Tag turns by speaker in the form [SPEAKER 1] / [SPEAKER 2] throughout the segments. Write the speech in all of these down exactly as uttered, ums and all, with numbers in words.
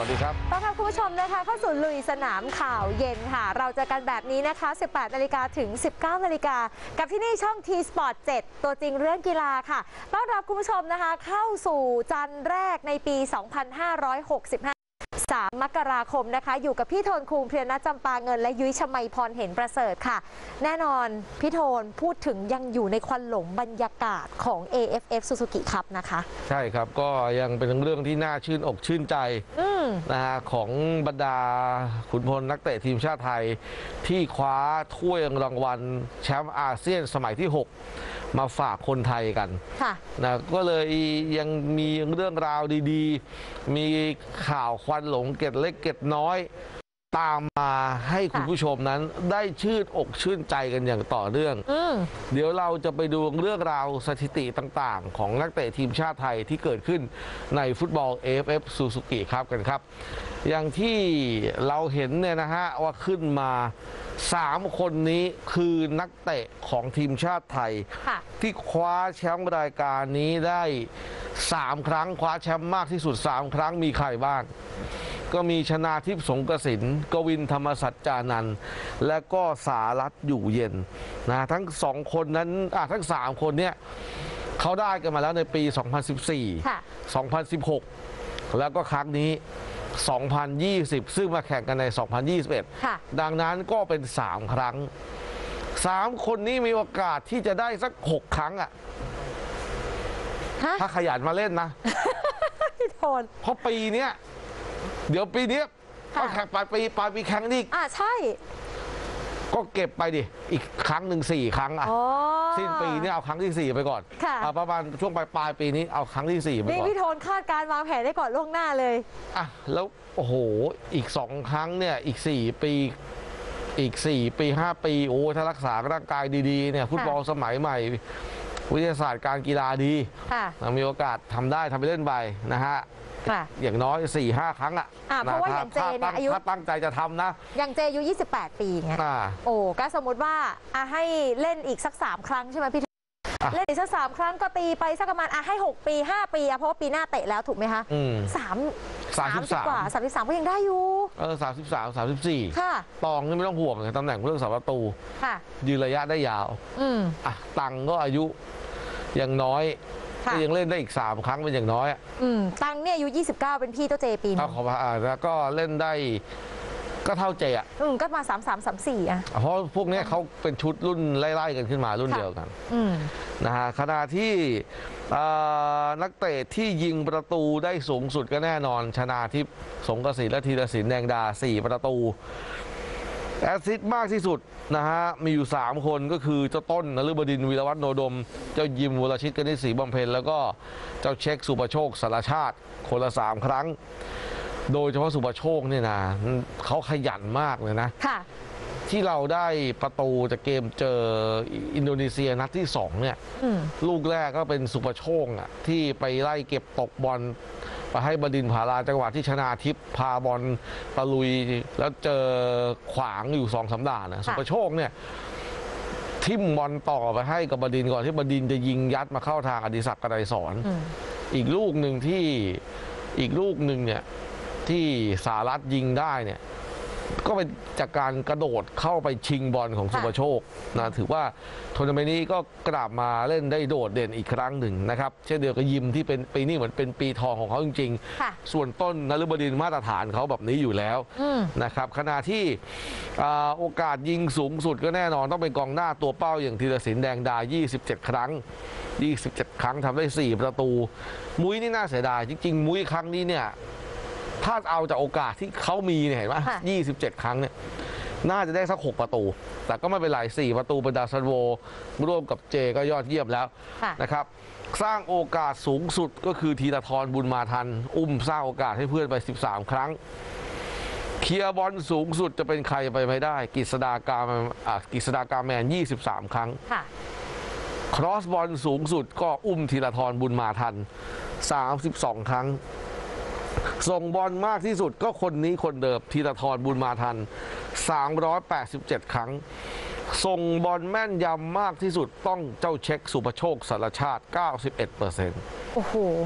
[SPEAKER 1] วัสดีครับ
[SPEAKER 2] ต้อนรับคุณผู้ชมนะคะเข้าสู่ลุยสนามข่าวเย็นค่ะเราเจอกันแบบนี้นะคะ สิบแปดนาฬิกา ถึง สิบเก้านาฬิกา กับที่นี่ช่อง ที สปอร์ต เจ็ด ตัวจริงเรื่องกีฬาค่ะต้อนรับคุณผู้ชมนะคะเข้าสู่จันทร์แรกในปี สองพันห้าร้อยหกสิบห้า สาม มกราคมนะคะอยู่กับพี่โทนคูงเพียรณัฐจำปาเงินและยุ้ยชมัยพรเห็นประเสริฐค่ะแน่นอนพี่โทนพูดถึงยังอยู่ในควันหลงบรรยากาศของ เอ เอฟ เอฟ Suzuki Cup นะคะ
[SPEAKER 1] ใช่ครับก็ยังเป็นเรื่องที่น่าชื่นอกชื่นใจนะฮะของบรรดาขุนพลนักเตะทีมชาติไทยที่คว้าถ้วยรางวัลแชมป์อาเซียนสมัยที่หกมาฝากคนไทยกันนะก็เลยยังมีเรื่องราวดีๆมีข่าวควันหลงเกร็ดเล็กเกร็ดน้อยตามมาให้คุณผู้ชมนั้นได้ชื่นอกชื่นใจกันอย่างต่อเนื่องเดี๋ยวเราจะไปดูเรื่องราวสถิติต่างๆของนักเตะทีมชาติไทยที่เกิดขึ้นในฟุตบอล เอ เอฟ เอฟ Suzuki ครับกันครับอย่างที่เราเห็นเนี่ยนะฮะว่าขึ้นมาสามคนนี้คือนักเตะของทีมชาติไทยที่คว้าแชมป์รายการนี้ได้สามครั้งคว้าแชมป์มากที่สุดสามครั้งมีใครบ้างก็มีชนาทิพย์สงกสินกวินธรรมสัจจานันท์และก็สารัตน์อยู่เย็นนะทั้งสองคนนั้นทั้งสามคนเนี่ยเขาได้กันมาแล้วในปี สองพันสิบสี่ สองพันสิบหก แล้วก็ครั้งนี้ สองพันยี่สิบ ซึ่งมาแข่งกันใน สองพันยี่สิบเอ็ด ดังนั้นก็เป็นสามครั้งสามคนนี้มีโอกาสที่จะได้สักหกครั้งอ่ะถ้าขยันมาเล่นนะ
[SPEAKER 2] พี่โทน
[SPEAKER 1] เพราะปีนี้เดี๋ยวปีนี้ก็แข่งปลายปีปลายปีแข่งนี่
[SPEAKER 2] อ่าใช่
[SPEAKER 1] ก็เก็บไปดิอีกครั้งหนึ่งสี่ครั้งอ่ะสิ้นปีนี้เอาครั้งที่สี่ไปก่อนประมาณช่วงปลายปลายปีนี้เอาครั้งที่สี่ไปก่อน
[SPEAKER 2] นี่พี่โทนคาดการวางแผนได้ก่อนล่วงหน้าเลย
[SPEAKER 1] อ่ะแล้วโอ้โหอีกสองครั้งเนี่ยอีกสี่ปีอีกสี่ปีห้าปีโอ้ถ้ารักษาร่างกายดีๆเนี่ยฟุตบอลสมัยใหม่วิทยาศาสตร์การกีฬาดีมีโอกาสทำได้ทำไปเล่นไปนะฮะอย่างน้อย สี่ห้า ครั้งอ่ะ
[SPEAKER 2] เพราะว่าอย่างเจเนี่ยอายุ
[SPEAKER 1] ถ้าตั้งใจจะทำนะ
[SPEAKER 2] อย่างเจอายุยี่สิบแปดปีไงโอ้ก็สมมติว่าให้เล่นอีกสักสามครั้งใช่ไหมพี่เล่นอีกสักสามครั้งก็ตีไปสักประมาณให้หกปีห้าปีเพราะว่าปีหน้าเตะแล้วถูกไหมคะสามสามสิบกว่าสามสิบสามก็ยังได้อยู่
[SPEAKER 1] เออสามสิบสามสามสิบสี่ตองนี่ไม่ต้องห่วงเลยตำแหน่งผู้รักษาประตูยืนระยะได้ยาวอ่ะตังก็อายุยังน้อยก็ยังเล่นได้อีกสามครั้งเป็นอย่างน้อย
[SPEAKER 2] อืมตังเนี่ยอายุยี่สิบเก้าเป็นพี่เจ้าเจปีนึง
[SPEAKER 1] ขอพาแล้วก็เล่นได้ก็เท่าเจอ่ะ
[SPEAKER 2] อืมก็มาสามสามสามสี่อ่ะ
[SPEAKER 1] เพราะพวกนี้เขาเป็นชุดรุ่นไล่ๆกันขึ้นมารุ่นเดียวกันนะฮะขณะที่นักเตะที่ยิงประตูได้สูงสุดก็แน่นอนชนาทิพย์สงกสินและธีรศิลป์แดงดาสี่ประตูแอสซิสต์มากที่สุดนะฮะมีอยู่สามคนก็คือเจ้าต้นนฤบดินทร์วีรวัฒน์โนดมเจ้ายิมวรชิตกนิษฐ์ศรีบำเพ็ญแล้วก็เจ้าเช็คสุประโชคสารชาติคนละสามครั้งโดยเฉพาะสุประโชคเนี่ยนะเขาขยันมากเลยนะที่เราได้ประตูจากเกมเจออินโดนีเซียนัดที่สองเนี่ยลูกแรกก็เป็นสุประโชคอ่ะที่ไปไล่เก็บตกบอลไปให้บดินทร์ผาลาจังหวะที่ชนาทิพย์พาบอลตะลุยแล้วเจอขวางอยู่สองสามด่านนะสุประโชคเนี่ยทิ่มบอลต่อไปให้กับบดินทร์ก่อนที่บดินทร์จะยิงยัดมาเข้าทางอดิศักดิ์กระไดสอนอีกลูกหนึ่งที่อีกลูกหนึ่งเนี่ยที่สารัตน์ยิงได้เนี่ยก็เป็นจากการกระโดดเข้าไปชิงบอลของสุประโชคนะถือว่าทัวร์นาเมนต์นี้ก็กลับมาเล่นได้โดดเด่นอีกครั้งหนึ่งนะครับเช่นเดียวกับยิมที่เป็นปีนี้เหมือนเป็นปีทองของเขาจริงๆส่วนต้นนฤบดินทร์มาตรฐานเขาแบบนี้อยู่แล้วนะครับขณะที่โอกาสยิงสูงสุดก็แน่นอนต้องเป็นกองหน้าตัวเป้าอย่างธีรศิลป์แดงดายี่สิบเจ็ดครั้งยี่สิบเจ็ดครั้งทำได้สี่ประตูมุ้ยนี่น่าเสียดายจริงๆมุ้ยครั้งนี้เนี่ยถ้าเอาจากโอกาสที่เขามีเนี่ยเห็นไหมยี่สิบเจ็ดครั้งเนี่ยน่าจะได้สักหกประตูแต่ก็ไม่เป็นไรสี่ประตูเป็นดาซันโวร่วมกับเจก็ยอดเยี่ยมแล้วนะครับสร้างโอกาสสูงสุดก็คือธีรทรบุญมาทันอุ้มสร้างโอกาสให้เพื่อนไปสิบสามครั้งเคลียร์บอลสูงสุดจะเป็นใครไปไม่ได้กฤษฎากาอ่ากฤษฎากาแมนยี่สิบสามครั้งครอสบอลสูงสุดก็อุ้มธีรทรบุญมาทันสามสิบสองครั้งส่งบอลมากที่สุดก็คนนี้คนเดิมธีรทรบุญมาทันสามร้อยแปดสิบเจ็ดครั้งส่งบอลแม่นยำมากที่สุดต้องเจ้าเช็คสุประโชคสารชาติ เก้าสิบเอ็ดเปอร์เซ็นต์
[SPEAKER 2] โอ้โห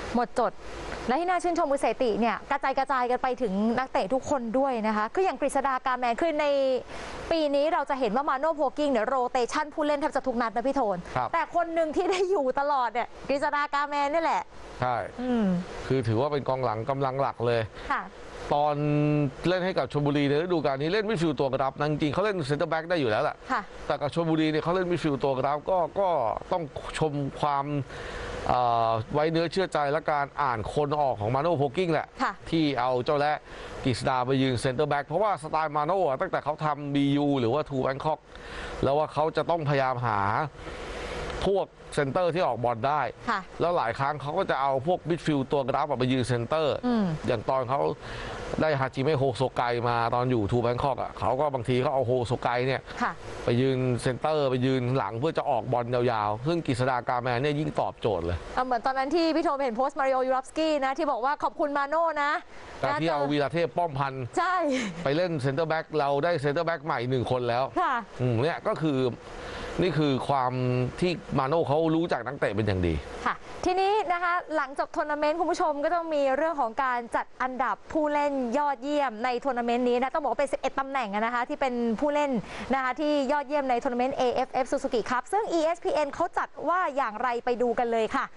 [SPEAKER 2] หมดจดและที่น่าชื่นชมคือสถิติเนี่ยกระจายกระจายกันไปถึงนักเตะทุกคนด้วยนะคะคืออย่างกฤษฎากาแมนคือในปีนี้เราจะเห็นว่ามาโน่โพกิ้งเนี่ยโรเตชันผู้เล่นแทบจะทุกนัดนะพี่โทนแต่คนหนึ่งที่ได้อยู่ตลอดเนี่ยกฤษฎากาแมนนี่แหละ
[SPEAKER 1] ใช่คือถือว่าเป็นกองหลังกำลังหลักเลย
[SPEAKER 2] ค่ะ
[SPEAKER 1] ตอนเล่นให้กับชลบุรีในฤดูกาลนี้เล่นมิดฟิลด์ตัวกรับจริงๆเขาเล่นเซนเตอร์แบ็กได้อยู่แล้วแหละแต่กับชลบุรีเนี่ยเขาเล่นมิดฟิลด์ตัวกรับก็ก็ต้องชมความไว้เนื้อเชื่อใจและการอ่านคนออกของมาโน่โพกิ้งแหละที่เอาเจ้าและกฤษดาไปยืนเซนเตอร์แบ็กเพราะว่าสไตล์มาโน่ตั้งแต่เขาทำ บี ยู หรือว่าทูแบงคอกแล้วว่าเขาจะต้องพยายามหาพวกเซนเตอร์ที่ออกบอลได้แล้วหลายครั้งเขาก็จะเอาพวกมิดฟิลด์ตัวกราฟไปยืนเซนเตอร์อย่างตอนเขาได้ฮาจิเมะโฮโซไกมาตอนอยู่ทูแบงคอกอ่ะเขาก็บางทีเขาเอาโฮโซไกเนี่ยไปยืนเซนเตอร์ไปยืนหลังเพื่อจะออกบอลยาวๆซึ่งกฤษฎากาแมนเนี่ยยิ่งตอบโจทย์เลย
[SPEAKER 2] เหมือนตอนนั้นที่พี่โทมเห็นโพสต์มาริโอยูรอฟสกี้นะที่บอกว่าขอบคุณมาโน่นะ
[SPEAKER 1] แต่ที่เอาวีระเทพป้อมพันธ์
[SPEAKER 2] ใช่
[SPEAKER 1] ไปเล่นเซนเตอร์แบ็กเราได้เซนเตอร์แบ็กใหม่หนึ่งคนแล้ว
[SPEAKER 2] ค่ะ
[SPEAKER 1] เนี่ยก็คือนี่คือความที่มาโน่เขารู้จักนักเตะเป็นอย่างดี
[SPEAKER 2] ค่ะทีนี้นะคะหลังจบทัวร์นาเมนต์คุณผู้ชมก็ต้องมีเรื่องของการจัดอันดับผู้เล่นยอดเยี่ยมในทัวร์นาเมนต์นี้นะต้องบอกว่าเป็นสิบเอ็ดตำแหน่งนะคะที่เป็นผู้เล่นนะคะที่ยอดเยี่ยมในทัวร์นาเมนต์ เอ เอฟ เอฟ Suzuki Cup ซึ่ง อี เอส พี เอ็น เขาจัดว่าอย่างไรไปดูกันเลยค่ะ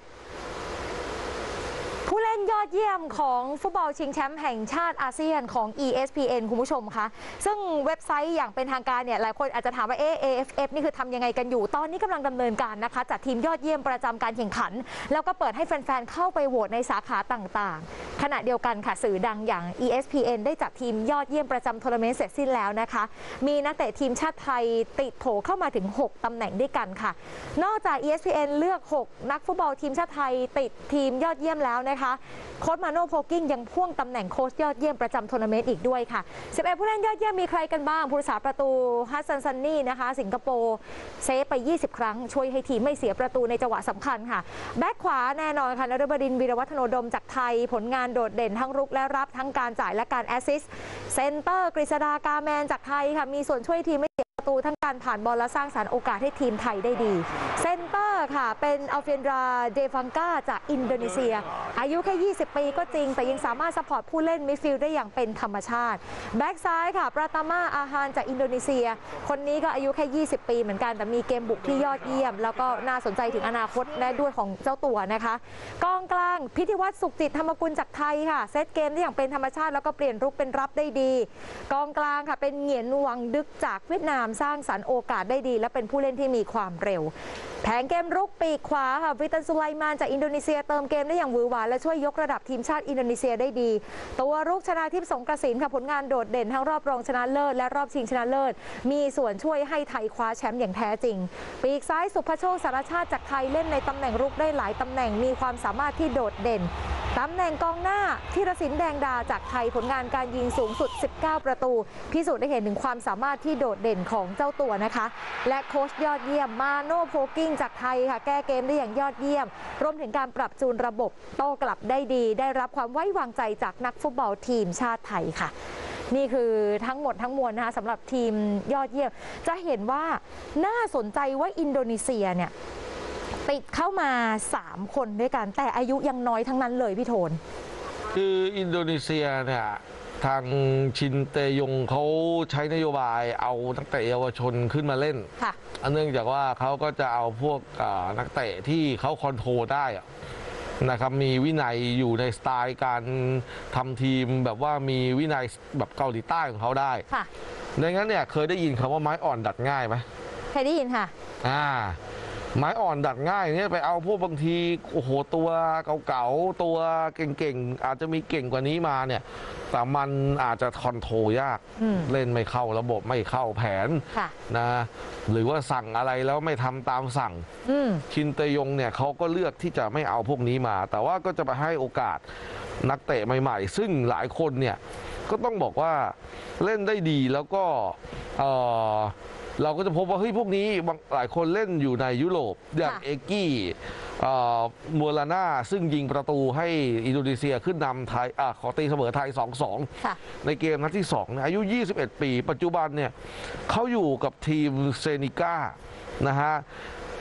[SPEAKER 2] ผู้เล่นยอดเยี่ยมของฟุตบอลชิงแชมป์แห่งชาติอาเซียนของ อี เอส พี เอ็น คุณผู้ชมคะซึ่งเว็บไซต์อย่างเป็นทางการเนี่ยหลายคนอาจจะถามว่าเอ เอ เอฟ เอฟ นี่คือทำยังไงกันอยู่ตอนนี้กำลังดำเนินการนะคะจัดทีมยอดเยี่ยมประจำการแข่งขันแล้วก็เปิดให้แฟนๆเข้าไปโหวตในสาขาต่างๆขณะเดียวกันค่ะสื่อดังอย่าง อี เอส พี เอ็น ได้จัดทีมยอดเยี่ยมประจำทัวร์นาเมนต์เสร็จสิ้นแล้วนะคะมีนักเตะทีมชาติไทยติดโผเข้ามาถึงหกตำแหน่งด้วยกันค่ะนอกจาก อี เอส พี เอ็น เลือกหกนักฟุตบอลทีมชาติไทยติดทีมยอดเยี่ยมแล้วนะคะโค้ชมาโน่โพกิ้งยังพ่วงตำแหน่งโค้ชยอดเยี่ยมประจำทัวร์นาเมนต์อีกด้วยค่ะสิบเอ็ดผู้เล่นยอดเยี่ยมมีใครกันบ้างผู้รักษาประตูฮัสซันซันนี่นะคะสิงคโปร์เซฟไปยี่สิบครั้งช่วยให้ทีมไม่เสียประตูในจังหวะสำคัญค่ะแบ็คขวาแน่นอนค่ะนฤบดินทร์วีรวัฒโนดมจากไทยผลงานโดดเด่นทั้งรุกและรับทั้งการจ่ายและการแอสซิสต์เซนเตอร์กฤษฎากาแมนจากไทยค่ะมีส่วนช่วยทีมไม่เสียประตูทั้งการผ่านบอลและสร้างสรรค์โอกาสให้ทีมไทยได้ดีเซนเตอร์ค่ะเป็นอัลเฟนดราเดฟังกาจากอินโดนีเซียอายุแค่ยี่สิบปีก็จริงแต่ยังสามารถซัพพอร์ตผู้เล่นมิดฟิลด์ได้อย่างเป็นธรรมชาติแบ็กซ้ายค่ะปราตามาอาฮานจากอินโดนีเซียคนนี้ก็อายุแค่ยี่สิบปีเหมือนกันแต่มีเกมบุกที่ยอดเยี่ยมแล้วก็น่าสนใจถึงอนาคตได้ด้วยของเจ้าตัวนะคะกองกลางพิธีวัฒน์สุขจิตธรรมกุลจากไทยค่ะเซตเกมได้อย่างเป็นธรรมชาติแล้วก็เปลี่ยนรุกเป็นรับได้ดีกองกลางค่ะเป็นเหงียนวังดึกจากเวียดนามสร้างสรรค์โอกาสได้ดีและเป็นผู้เล่นที่มีความเร็วแผงเกมรุกปีกขวาค่ะวิตันสุไลมานจากอินโดนีเซียเติมเกมได้อย่างหวือหวาและช่วยยกระดับทีมชาติอินโดนีเซียได้ดีตัวรุกชนาทิพย์สงกระสินค่ะผลงานโดดเด่นทั้งรอบรองชนะเลิศและรอบชิงชนะเลิศมีส่วนช่วยให้ไทยคว้าแชมป์อย่างแท้จริงปีกซ้ายสุภโชคสารชาติจากไทยเล่นในตำแหน่งรุกได้หลายตำแหน่งมีความสามารถที่โดดเด่นตำแหน่งกองหน้าธีรศิลป์แดงดาจากไทยผลงานการยิงสูงสุดสิบเก้าประตูพิสูจน์ได้เห็นถึงความสามารถที่โดดเด่นของเจ้าตัวนะคะและโค้ชยอดเยี่ยมมาโน่โพกิ้งจากไทยค่ะแก้เกมได้อย่างยอดเยี่ยมรวมถึงการปรับจูนระบบโต้กลับได้ดีได้รับความไว้วางใจจากนักฟุตบอลทีมชาติไทยค่ะนี่คือทั้งหมดทั้งมวลนะคะสำหรับทีมยอดเยี่ยมจะเห็นว่าน่าสนใจว่าอินโดนีเซียเนี่ยติดเข้ามาสามคนด้วยกันแต่อายุยังน้อยทั้งนั้นเลยพี่โทน
[SPEAKER 1] คืออินโดนีเซียเนี่ยทางชินเตยงเขาใช้นโยบายเอานักเตะเยาวชนขึ้นมาเล่นเนื่องจากว่าเขาก็จะเอาพวกนักเตะที่เขาคอนโทรลได้นะครับมีวินัยอยู่ในสไตล์การทำทีมแบบว่ามีวินัยแบบเกาหลีใต้ของเขาได้ดังนั้นเนี่ยเคยได้ยินคำว่าไม้อ่อนดัดง่ายไหม
[SPEAKER 2] เคยได้ยินค่ะ
[SPEAKER 1] อ่าไม้อ่อนดัดง่ายเนี่ยไปเอาพวกบางทีโอ้โหตัวเก่าๆตัวเก่งๆอาจจะมีเก่งกว่านี้มาเนี่ยแต่มันอาจจะคอนโทรลยากเล่นไม่เข้าระบบไม่เข้าแผนนะหรือว่าสั่งอะไรแล้วไม่ทำตามสั่งชินเตยงเนี่ยเขาก็เลือกที่จะไม่เอาพวกนี้มาแต่ว่าก็จะไปให้โอกาสนักเตะใหม่ๆซึ่งหลายคนเนี่ยก็ต้องบอกว่าเล่นได้ดีแล้วก็เออเราก็จะพบว่าเฮ้ยพวกนี้หลายคนเล่นอยู่ในยุโรปอย่างเอกี้มัวลาน่าซึ่งยิงประตูให้อินโดนีเซียขึ้นนำไทยอขอตีเสมอไทย สองสอง ในเกมนัดที่สองอายุยี่สิบเอ็ดปีปัจจุบันเนี่ยเขาอยู่กับทีมเซนิก้านะฮะ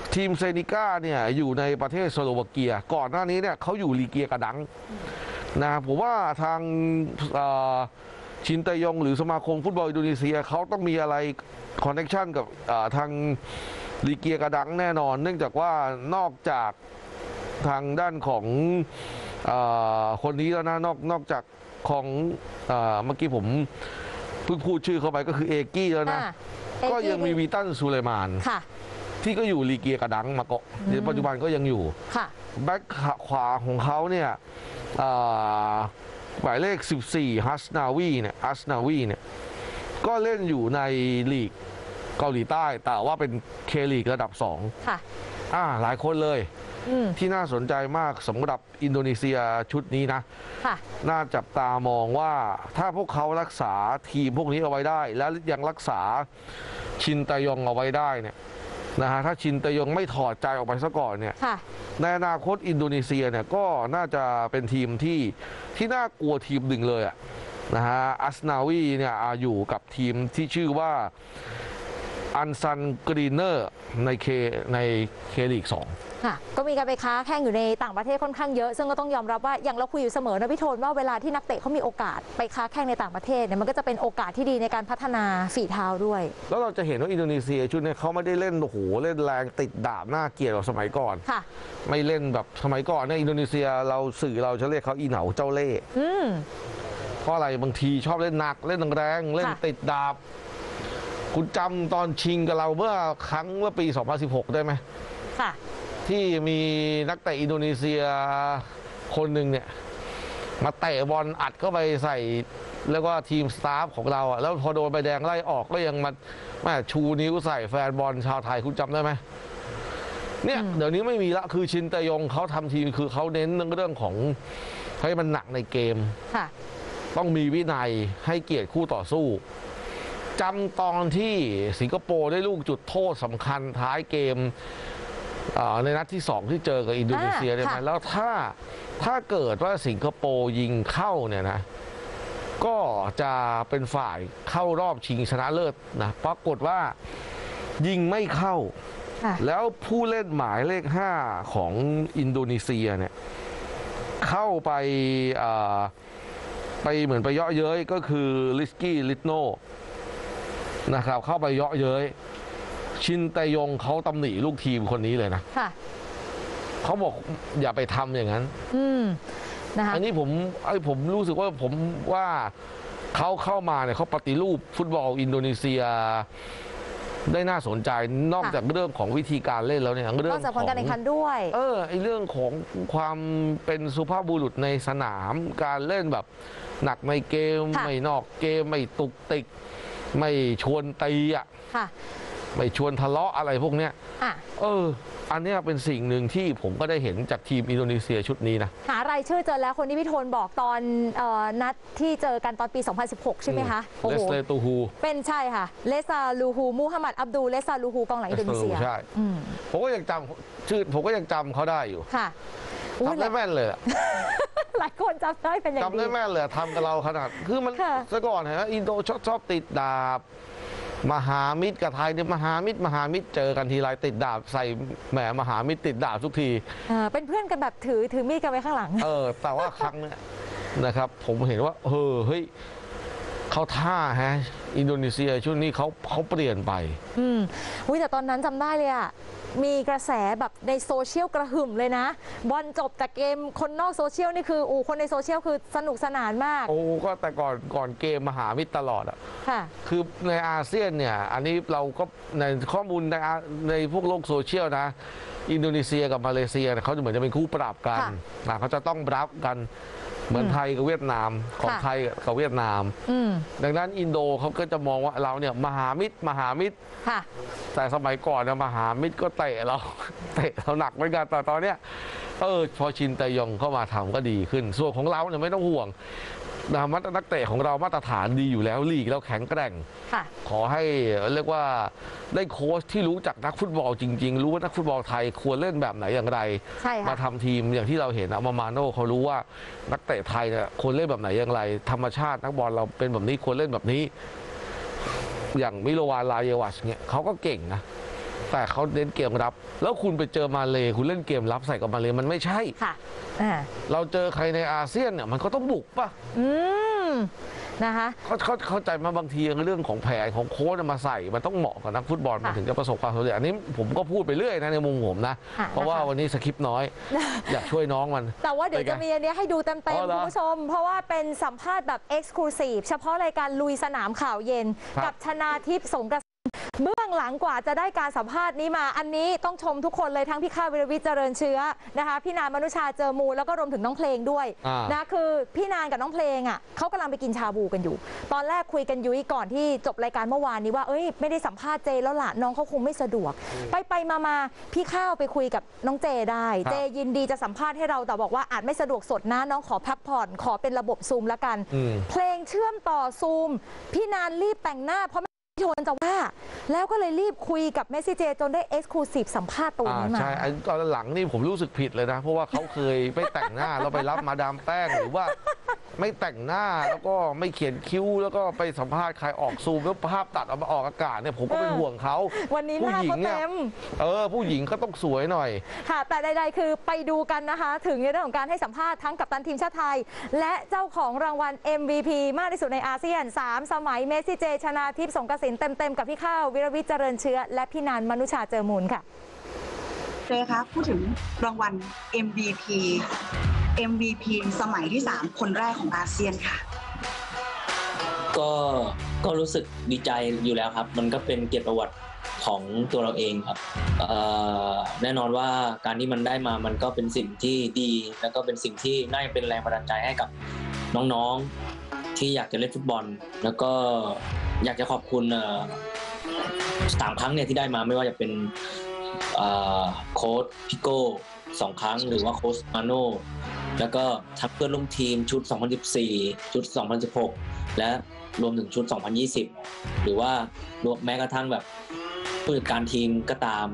[SPEAKER 1] ทีมเซนิก้าเนี่ยอยู่ในประเทศสโลวาเกียก่อนหน้านี้เนี่ยเขาอยู่ลีเกียกระดังนะผมว่าทางชินเตยองหรือสมาคมฟุตบอลอินโดนีเซียเขาต้องมีอะไรคอนเนคชั่นกับทางลีเกียกระดังแน่นอนเนื่องจากว่านอกจากทางด้านของอคนนี้แล้วนะนอกนอกจากของเมื่อกี้ผมเพิ่งพูดชื่อเข้าไปก็คือเอกี้แล้วนะก็ยังมีวีตันซูเลมานที่ก็อยู่ลีเกียกระดังมาเกาะในปัจจุบันก็ยังอยู่แบ็คขวาของเขาเนี่ยหมายเลขสิบสี่ฮัสนาวีเนี่ยฮัสนาวีเนี่ยก็เล่นอยู่ในลีกเกาหลีใต้แต่ว่าเป็นเคลีกระดับสองค่ะอ่าหลายคนเลยที่น่าสนใจมากสำหรับอินโดนีเซียชุดนี้นะค่ะน่าจับตามองว่าถ้าพวกเขารักษาทีมพวกนี้เอาไว้ได้และยังรักษาชินตยองเอาไว้ได้เนี่ยนะฮะถ้าชินตยองไม่ถอดใจออกไปซะก่อนเนี่ยในอนาคตอินโดนีเซียเนี่ยก็น่าจะเป็นทีมที่ที่น่ากลัวทีมหนึ่งเลยอะนะฮะอัสนาวีเนี่ยอยู่กับทีมที่ชื่อว่าอันซันกรีเนอร์ในเคในเคลีกสอง
[SPEAKER 2] ค่ะก็มีการไปค้าแข่งอยู่ในต่างประเทศค่อนข้างเยอะซึ่งก็ต้องยอมรับว่าอย่างเราคุยอยู่เสมอนะพี่โทนว่าเวลาที่นักเตะเขามีโอกาสไปค้าแข่งในต่างประเทศเนี่ยมันก็จะเป็นโอกาสที่ดีในการพัฒนาฝีเท้าด้วย
[SPEAKER 1] แล้วเราจะเห็นว่าอินโดนีเซียชุดนี้เขาไม่ได้เล่นโอ้โหเล่นแรงติดดาบหน้าเกลียดแบบสมัยก่อนค่ะไม่เล่นแบบสมัยก่อนเนี่ยอินโดนีเซียเราสื่อเราจะเรียกเขาอีเหนาเจ้าเล่ห์เพราะอะไรบางทีชอบเล่นหนักเล่นแรงเล่นติดดาบคุณจำตอนชิงกับเราเมื่อครั้งเมื่อปี สองพันสิบหก ได้ไหมค่ะที่มีนักเตะอินโดนีเซียคนหนึ่งเนี่ยมาเตะบอลอัดเข้าไปใส่แล้วก็ทีมสตาฟของเราอ่ะแล้วพอโดนใบแดงไล่ออกก็ยังมาแม่ชูนิ้วใส่แฟนบอลชาวไทยคุณจำได้ไหมเนี่ยเดี๋ยวนี้ไม่มีละคือชินตยองเขาทำทีมคือเขาเน้นเรื่องของให้มันหนักในเกมค่ะต้องมีวินัยให้เกียรติคู่ต่อสู้จำตอนที่สิงคโปร์ได้ลูกจุดโทษสำคัญท้ายเกมในนัดที่สองที่เจอกับอินโดนีเซียได้ไหมแล้วถ้าถ้าเกิดว่าสิงคโปร์ยิงเข้าเนี่ยนะก็จะเป็นฝ่ายเข้ารอบชิงชนะเลิศนะปรากฏว่ายิงไม่เข้าแล้วผู้เล่นหมายเลขห้าของอินโดนีเซียเนี่ยเข้าไปไปเหมือนไปเยาะเย้ยก็คือลิสกี้ลิตโนนะครับเข้าไปเยาะเย้ยชินแตยงเขาตำหนิลูกทีมคนนี้เลยนะเขาบอกอย่าไปทำอย่างนั้นอืมนะคะอันนี้ผมไอ้ผมรู้สึกว่าผมว่าเขาเข้ามาเนี่ยเขาปฏิรูปฟุตบอลอินโดนีเซียได้น่าสนใจนอกจากเรื่องของวิธีการเล่นแล้วเนี่ยเรื่องของ
[SPEAKER 2] การแข่งขันด้วย
[SPEAKER 1] เออไอ้เรื่องของความเป็นสุภาพบุรุษในสนามการเล่นแบบหนักในเกมไม่นอกเกมไม่ตุกติกไม่ชวนตีอ่ะไม่ชวนทะเลาะอะไรพวกเนี้ยเอออันนี้เป็นสิ่งหนึ่งที่ผมก็ได้เห็นจากทีมอินโดนีเซียชุดนี้นะ
[SPEAKER 2] หารายชื่อเจอแล้วคนที่พี่โทนบอกตอนนัดที่เจอกันตอนปี สองพันสิบหก ใช่ไหมคะ
[SPEAKER 1] เลสเลตูฮู
[SPEAKER 2] เป็นใช่ค่ะเลซาลูฮูมูฮัมหมัดอับดูลเลซาลูฮูกองหลังอินโดนีเซีย
[SPEAKER 1] ใช่ผมก็ยังจำชื่อผมก็ยังจำเขาได้อยู่ค่ะจำได้แม่นเลย
[SPEAKER 2] หลายคนจำได้เป็นอย่างดี
[SPEAKER 1] จำได้แม่นเลยทำกับเราขนาดคือมันซะก่อนฮะอินโดชอบชอบติดดาบมหามิตรกับไทยเนี่ยมหามิตรมหามิตรเจอกันทีไรติดดาบใส่แหมมหามิตรติดดาบทุกที
[SPEAKER 2] เป็นเพื่อนกันแบบถือถือมีดกันไว้ข้างหลัง
[SPEAKER 1] เออแต่ว่าครั้งนี้นะครับผมเห็นว่าเออเฮ้ยเขาท่าฮะอินโดนีเซียช่วงนี้เขาเขาเปลี่ยนไป
[SPEAKER 2] อืมอุ้ยแต่ตอนนั้นจำได้เลยอะมีกระแสแบบในโซเชียลกระหึ่มเลยนะบอลจบจากเกมคนนอกโซเชียลนี่คืออูคนในโซเชียลคือสนุกสนานมาก
[SPEAKER 1] โอ้ก็แต่ก่อนก่อนเกมมหามิตรตลอดอ่ะค่ะคือในอาเซียนเนี่ยอันนี้เราก็ในข้อมูลในในพวกโลกโซเชียลนะอินโดนีเซียกับมาเลเซียเขาจะเหมือนจะเป็นคู่ปรับกันนะเขาจะต้องรับกันเหมือนไทยกับเวียดนามของไทยกับเวียดนามดังนั้นอินโดเขาก็จะมองว่าเราเนี่ยมหามิตรมหามิตรแต่สมัยก่อนเนี่ยมหามิตรก็เตะเราเตะเราหนักเหมือนกันแต่ตอนเนี้ยเออพอชินแตยองเข้ามาทำก็ดีขึ้นส่วนของเราเนี่ยไม่ต้องห่วงนะนักเตะของเรามาตรฐานดีอยู่แล้วลีกแล้วแข็งแกร่งขอให้เรียกว่าได้โค้ชที่รู้จักนักฟุตบอลจริงๆรู้ว่านักฟุตบอลไทยควรเล่นแบบไหนอย่างไรมาทำทีมอย่างที่เราเห็นอะมามาโน่เขารู้ว่านักเตะไทยเนี่ยควรเล่นแบบไหนอย่างไรธรรมชาตินักบอลเราเป็นแบบนี้ควรเล่นแบบนี้อย่างมิโลวานลาเยวัชเนี่ยเขาก็เก่งนะแต่เขาเล่นเกมรับ แล้วคุณไปเจอมาเลคุณเล่นเกมรับใส่กับมาเลมันไม่ใช่
[SPEAKER 2] ค่ะอ่า
[SPEAKER 1] เราเจอใครในอาเซียนเนี่ยมันก็ต้องบุกป่ะ
[SPEAKER 2] อืมนะคะ
[SPEAKER 1] เขาเขาเข้าใจมาบางทีเรื่องของแผนของโค้ชมาใส่มันต้องเหมาะกับนักฟุตบอลมันถึงจะประสบความสำเร็จอันนี้ผมก็พูดไปเรื่อยนะในมุมผมนะเพราะว่าวันนี้สคริปต์น้อยอยากช่วยน้องมัน
[SPEAKER 2] แต่ว่าเดี๋ยวจะมีอันนี้ให้ดูเต็มๆคุณผู้ชมเพราะว่าเป็นสัมภาษณ์แบบเอ็กซ์คลูซีฟเฉพาะรายการลุยสนามข่าวเย็นกับชนาทิพย์สงกระเบื้องหลังกว่าจะได้การสัมภาษณ์นี้มาอันนี้ต้องชมทุกคนเลยทั้งพี่ข้าววิรวิทย์เจริญเชื้อนะคะพี่นานมนุชาเจอมูลแล้วก็รวมถึงน้องเพลงด้วยนะคือพี่นานกับน้องเพลงอ่ะเขากำลังไปกินชาบูกันอยู่ตอนแรกคุยกันยุ้ยก่อนที่จบรายการเมื่อวานนี้ว่าเอ้ยไม่ได้สัมภาษณ์เจแล้วล่ะน้องเขาคงไม่สะดวกไปไปมามาพี่ข้าวไปคุยกับน้องเจได้เจยินดีจะสัมภาษณ์ให้เราแต่บอกว่าอาจไม่สะดวกสดนะน้องขอพักผ่อนขอเป็นระบบซูมละกันเพลงเชื่อมต่อซูมพี่นานรีบแต่งหน้าเพราะชวนจะว่าแล้วก็เลยรีบคุยกับเมสซี่เจจนได้เอ็กซ์คลูซีฟสัมภาษณ์ตัวนี้มา
[SPEAKER 1] ใช่ตอนหลังนี่ผมรู้สึกผิดเลยนะเพราะว่าเขาเคยไม่แต่งหน้าแล้วไปรับมาดามแป้งหรือว่าไม่แต่งหน้าแล้วก็ไม่เขียนคิ้วแล้วก็ไปสัมภาษณ์ใครออกซูมแล้วภาพตัดออกมาออกอากาศเนี่ยผมก็เป็นห่วงเขา
[SPEAKER 2] วันนี้หน้าเขาเต็ม
[SPEAKER 1] เออผู้หญิงก็ต้องสวยหน่อย
[SPEAKER 2] ค่ะแต่ใดๆคือไปดูกันนะคะถึงในเรื่องของการให้สัมภาษณ์ทั้งกัปตันทีมชาติไทยและเจ้าของรางวัล เอ็ม วี พี มากที่สุดในอาเซียนสามสมัยเมสซี่เจชนาทิพย์สงกสินเต็มๆกับพี่ข้าววิรวิทย์เจริญเชื้อและพี่นานมนุชาเจอมูลค่ะ
[SPEAKER 3] เจคะพูดถึงรางวัล เอ็ม วี พี เอ็ม วี พี สมัยที่สามคนแรกของอาเซียนค่ะ
[SPEAKER 4] ก็ก็รู้สึกดีใจอยู่แล้วครับมันก็เป็นเกียรติประวัติของตัวเราเองครับแน่นอนว่าการที่มันได้มามันก็เป็นสิ่งที่ดีแล้วก็เป็นสิ่งที่น่าจะเป็นแรงบันดาลใจให้กับน้องๆที่อยากจะเล่นฟุตบอลแล้วก็อยากจะขอบคุณสามครั้งเนี่ยที่ได้มาไม่ว่าจะเป็นโค้ชพิโก้สองครั้งหรือว่าโค้ชมาโน่แล้วก็ทั้งเพื่อนร่วมทีมชุดสองพันสิบสี่ชุดสองพันสิบหกและรวมถึงชุดสองพันยี่สิบหรือว่ารวมแม้กระทั่งแบบผู้จัดการทีมก็ตาม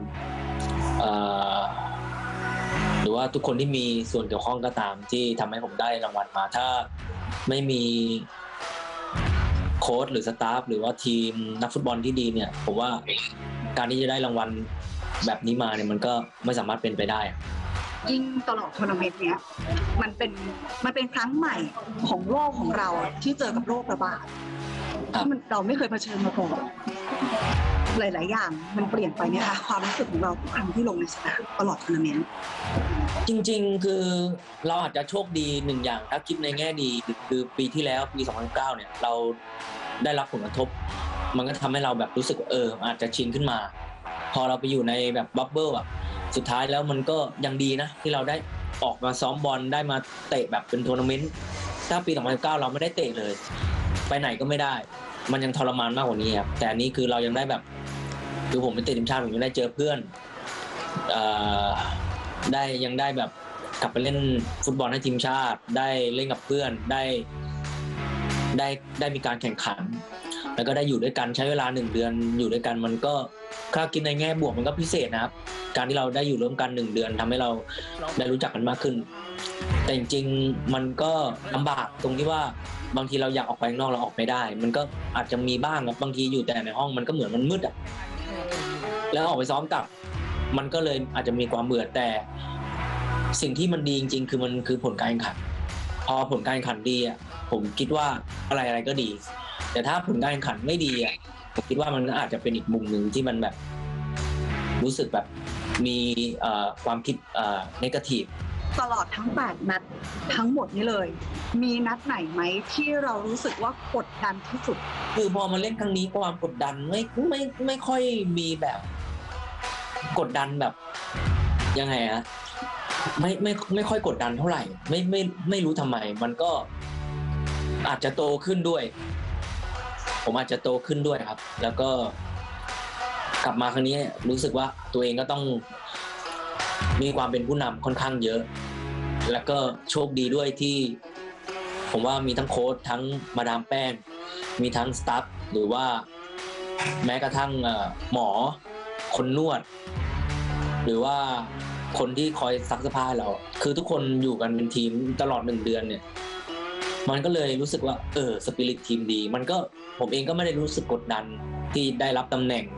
[SPEAKER 4] หรือว่าทุกคนที่มีส่วนเกี่ยวข้องก็ตามที่ทำให้ผมได้รางวัลมาถ้าไม่มีโค้ชหรือสตาฟหรือว่าทีมนักฟุตบอลที่ดีเนี่ยผมว่าการที่จะได้รางวัลแบบนี้มาเนี่ยมันก็ไม่สามารถเป็นไปได้
[SPEAKER 3] ยิ่งตลอดทัวร์นาเมนต์เนี้ยมันเป็นมันเป็นครั้งใหม่ของโลกของเราที่เจอกับโรคระบาดที่มันเราไม่เคยเผชิญมาก่อนหลายๆอย่างมันเปลี่ยนไปนะคะความรู้สึกของเราทุกครั้งที่ลงในสนามตลอดทัวร์นาเมนต์
[SPEAKER 4] จริงๆคือเราอาจจะโชคดีหนึ่งอย่างถ้าคิดในแง่ดีคือปีที่แล้วปีสองพันสิบเก้าเนี่ยเราได้รับผลกระทบมันก็ทำให้เราแบบรู้สึกเอออาจจะชินขึ้นมาพอเราไปอยู่ในแบบบับเบิ้ลอ่ะสุดท้ายแล้วมันก็ยังดีนะที่เราได้ออกมาซ้อมบอลได้มาเตะแบบเป็นทัวร์นาเมนต์ถ้าปีสองพันสิบเก้าเราไม่ได้เตะเลยไปไหนก็ไม่ได้มันยังทรมานมากกว่านี้ครับแต่อันนี้คือเรายังได้แบบคือผมเป็นเตะทีมชาติผมยังได้เจอเพื่อนเอ่อได้ยังได้แบบกลับไปเล่นฟุตบอลให้ทีมชาติได้เล่นกับเพื่อนได้ได้ได้มีการแข่งขันแล้วก็ได้อยู่ด้วยกันใช้เวลาหนึ่งเดือนอยู่ด้วยกันมันก็ถ้าคิดในแง่บวกมันก็พิเศษนะครับการที่เราได้อยู่ร่วมกันหนึ่งเดือนทำให้เราได้รู้จักกันมากขึ้นแต่จริงๆมันก็ลำบากตรงที่ว่าบางทีเราอยากออกไปข้างนอกเราออกไม่ได้มันก็อาจจะมีบ้างครับบางทีอยู่แต่ในห้องมันก็เหมือนมันมืดอ่ะแล้วออกไปซ้อมกลับมันก็เลยอาจจะมีความเบื่อแต่สิ่งที่มันดีจริงๆคือมันคือผลการแข่งขันพอผลการแข่งขันดีอ่ะผมคิดว่าอะไรอะไรก็ดีแต่ถ้าผลการแข่งขันไม่ดีอ่ะผมคิดว่ามันอาจจะเป็นอีกมุมหนึ่งที่มันแบบรู้สึกแบบมีความคิดเนกาทีฟ
[SPEAKER 3] ตลอดทั้งแปดนัดทั้งหมดนี้เลยมีนัดไหนไหมที่เรารู้สึกว่ากดดันที่สุด
[SPEAKER 4] คือพอมาเล่นครั้งนี้ความกดดันไม่ไม่ไม่ค่อยมีแบบกดดันแบบยังไงอะไม่ไม่ไม่ค่อยกดดันเท่าไหร่ไม่ไม่ไม่รู้ทำไมมันก็อาจจะโตขึ้นด้วยผมอาจจะโตขึ้นด้วยครับแล้วก็กลับมาครั้งนี้รู้สึกว่าตัวเองก็ต้องมีความเป็นผู้นำค่อนข้างเยอะแล้วก็โชคดีด้วยที่ผมว่ามีทั้งโค้ชทั้งมาดามแป้งมีทั้งสตาฟหรือว่าแม้กระทั่งหมอคนนวดหรือว่าคนที่คอยซักเสื้อผ้าเราคือทุกคนอยู่กันเป็นทีมตลอดหนึ่งเดือนเนี่ยมันก็เลยรู้สึกว่าเออสปิริตทีมดีมันก็ผมเองก็ไม่ได้รู้สึกกดดันที่ได้รับตำแหน่ง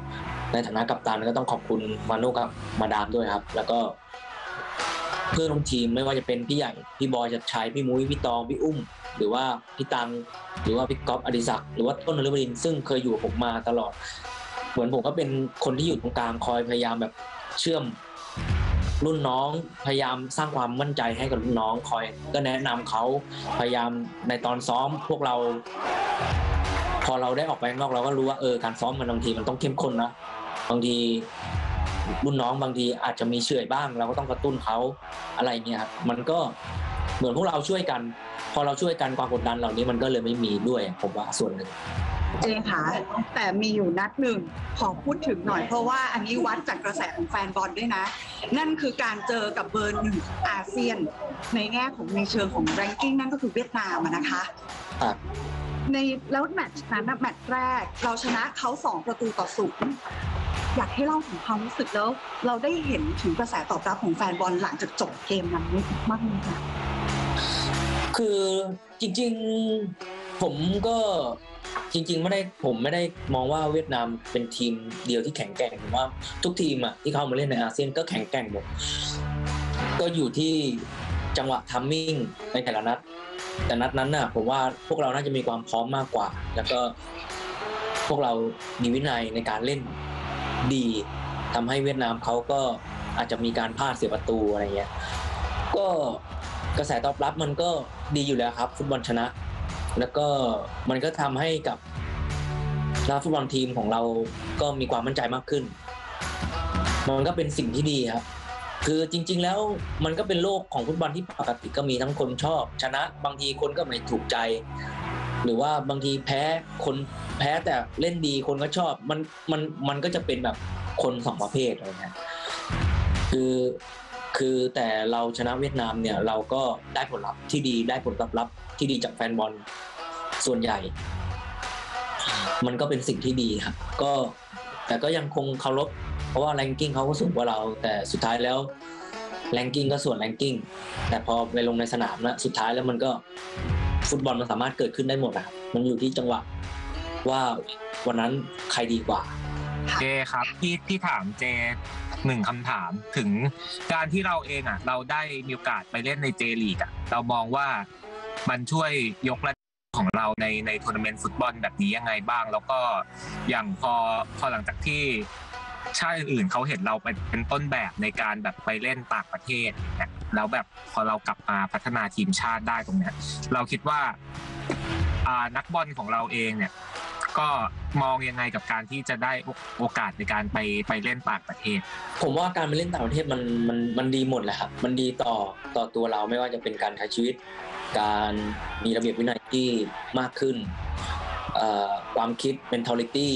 [SPEAKER 4] ในฐานะกัปตันก็ต้องขอบคุณมาโน่กับมาดามด้วยครับแล้วก็เพื่อนร่วมทีมไม่ว่าจะเป็นพี่ใหญ่พี่บอยจัดชัยพี่มุ้ยพี่ตองพี่อุ้มหรือว่าพี่ตังหรือว่าพี่ก๊อฟอดิศักดิ์หรือว่าต้นนฤบดินทร์ซึ่งเคยอยู่กับผมมาตลอดเหมือนผมก็เป็นคนที่อยู่ตรงกลางคอยพยายามแบบเชื่อมรุ่นน้องพยายามสร้างความมั่นใจให้กับรุ่นน้องคอยก็แนะนำเขาพยายามในตอนซ้อมพวกเราพอเราได้ออกไปข้างนอกเราก็รู้ว่าเออการซ้อมมันบางทีมันต้องเข้มข้นนะบางทีรุ่นน้องบางทีอาจจะมีเฉื่อยบ้างเราก็ต้องกระตุ้นเขาอะไรเงี้ยครับมันก็เหมือนพวกเราช่วยกันพอเราช่วยกันความกดดันเหล่านี้มันก็เลยไม่มีด้วยผมว่าส่วนหนึ่ง
[SPEAKER 3] เจค่ะแต่มีอยู่นัดหนึ่งขอพูดถึงหน่อยเพราะว่าอันนี้วัดจากกระแสของแฟนบอลด้วยนะนั่นคือการเจอกับเบอร์หนึ่งอาเซียนในแง่ของในเชิงของแรงกิ้งนั่นก็คือเวียดนามนะคะในแล้วแมตช์นั้นแมตช์แรกเราชนะเขาสองประตูต่อศูนย์อยากให้เล่าถึงความรู้สึกแล้วเราได้เห็นถึงกระแสตอบรับของแฟนบอลหลังจากจบเกมนั้นมากเลยค่ะ
[SPEAKER 4] คือจริงๆผมก็จริงๆไม่ได้ผมไม่ได้มองว่าเวียดนามเป็นทีมเดียวที่แข็งแกร่งผมว่าทุกทีมอ่ะที่เข้ามาเล่นในอาเซียนก็แข็งแกร่งหมดก็อยู่ที่จังหวะทัมมิ่งในแต่ละนัดแต่นัดนั้นน่ะผมว่าพวกเราน่าจะมีความพร้อมมากกว่าแล้วก็พวกเรามีวินัยในการเล่นดีทำให้เวียดนามเขาก็อาจจะมีการพลาดเสียประตูอะไรเงี้ยก็กระแสตอบรับมันก็ดีอยู่แล้วครับฟุตบอลชนะแล้วก็มันก็ทำให้กับนักฟุตบอลทีมของเราก็มีความมั่นใจมากขึ้นมันก็เป็นสิ่งที่ดีครับคือจริงๆแล้วมันก็เป็นโลกของฟุตบอลที่ปกติก็มีทั้งคนชอบชนะบางทีคนก็ไม่ถูกใจหรือว่าบางทีแพ้คนแพ้แต่เล่นดีคนก็ชอบมันมันมันก็จะเป็นแบบคนสองประเภทอะไรเงี้ยคือคือแต่เราชนะเวียดนามเนี่ยเราก็ได้ผลลัพธ์ที่ดีได้ผลตอบรับที่ดีจากแฟนบอลส่วนใหญ่มันก็เป็นสิ่งที่ดีครับก็แต่ก็ยังคงเคารพเพราะว่าแรงกิ้งเขาก็สูงกว่าเราแต่สุดท้ายแล้วแรงกิ้งก็ส่วนแรงกิ้งแต่พอไปลงในสนามนะสุดท้ายแล้วมันก็ฟุตบอลมันสามารถเกิดขึ้นได้หมดนะครับมันอยู่ที่จังหวะว่าวันนั้นใครดีกว่า
[SPEAKER 5] เจครับพี่พี่ถามเจหนึ่งคำถามถึงการที่เราเองอ่ะเราได้มีโอกาสไปเล่นในเจลีกอ่ะเรามองว่ามันช่วยยกระดับของเราในในทัวร์นาเมนต์ฟุตบอลแบบนี้ยังไงบ้างแล้วก็อย่างพอพอหลังจากที่ชาติอื่นๆเขาเห็นเราเป็นต้นแบบในการแบบไปเล่นต่างประเทศเนี่ยแล้วแบบพอเรากลับมาพัฒนาทีมชาติได้ตรงเนี้ยเราคิดว่าอ่านักบอลของเราเองเนี่ยก็มองยังไงกับการที่จะได้โอกาสในการไปไปเล่นต่างประเทศ
[SPEAKER 4] ผมว่าการไปเล่นต่างประเทศมันมันมันดีหมดแหละครับมันดีต่อต่อตัวเราไม่ว่าจะเป็นการใช้ชีวิตการมีระเบียบวินัยที่มากขึ้นความคิด mentality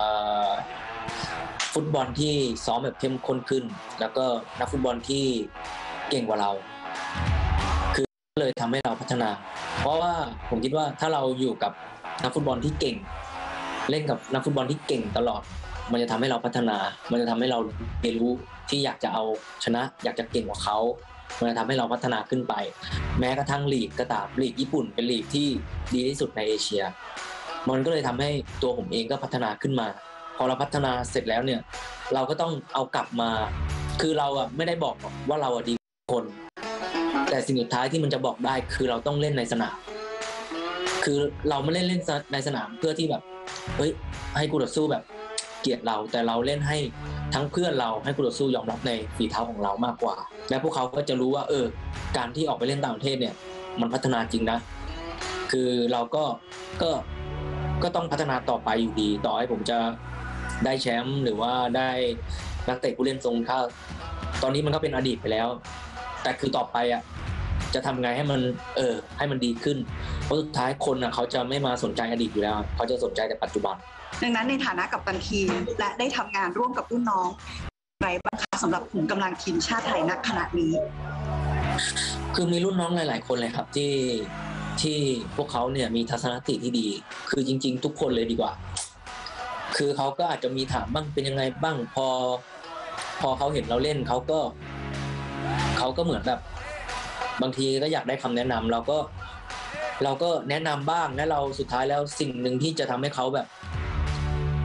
[SPEAKER 4] ฟุตบอลที่ซ้อมแบบเข้มข้นขึ้นแล้วก็นักฟุตบอลที่เก่งกว่าเราคือเลยทำให้เราพัฒนาเพราะว่าผมคิดว่าถ้าเราอยู่กับนักฟุตบอลที่เก่งเล่นกับนักฟุตบอลที่เก่งตลอดมันจะทำให้เราพัฒนามันจะทำให้เราเรียนรู้ที่อยากจะเอาชนะอยากจะเก่งกว่าเขามันจะทำให้เราพัฒนาขึ้นไปแม้กระทั่งลีกก็ตามลีกญี่ปุ่นเป็นลีกที่ดีที่สุดในเอเชียมันก็เลยทำให้ตัวผมเองก็พัฒนาขึ้นมาพอเราพัฒนาเสร็จแล้วเนี่ยเราก็ต้องเอากลับมาคือเราอ่ะไม่ได้บอกว่าเราอ่ะดีคนแต่สิ่งสุดท้ายที่มันจะบอกได้คือเราต้องเล่นในสนามคือเราไม่เล่นเล่นในสนามเพื่อที่แบบเฮ้ยให้คู่ต่อสู้แบบเกลียดเราแต่เราเล่นให้ทั้งเพื่อนเราให้คู่ต่อสู้ยอมรับในฝีเท้าของเรามากกว่าและพวกเขาก็จะรู้ว่าเออการที่ออกไปเล่นต่างประเทศเนี่ยมันพัฒนาจริงนะคือเราก็ก็ก็ต้องพัฒนาต่อไปอยู่ดีต่อให้ผมจะได้แชมป์หรือว่าได้นักเตะผู้เล่นทรงค่าตอนนี้มันก็เป็นอดีตไปแล้วแต่คือต่อไปอ่ะจะทำไงให้มันเออให้มันดีขึ้นเพราะสุดท้ายคนอ่ะเขาจะไม่มาสนใจอดีตอยู่แล้วเขาจะสนใจแต่ปัจจุบัน
[SPEAKER 3] ดังนั้นในฐานะกัปตันทีมและได้ทำงานร่วมกับรุ่นน้องอะไรบ้างคะสำหรับขุมกำลังทีมชาติไทยณขณะนี้
[SPEAKER 4] คือมีรุ่นน้องหลายๆคนเลยครับที่ที่พวกเขาเนี่ยมีทัศนคติที่ดีคือจริงๆทุกคนเลยดีกว่าคือเขาก็อาจจะมีถามบ้างเป็นยังไงบ้างพอพอเขาเห็นเราเล่นเขาก็เขาก็เหมือนแบบบางทีก็อยากได้คำแนะนำเราก็เราก็แนะนำบ้างและเราสุดท้ายแล้วสิ่งหนึ่งที่จะทำให้เขาแบบ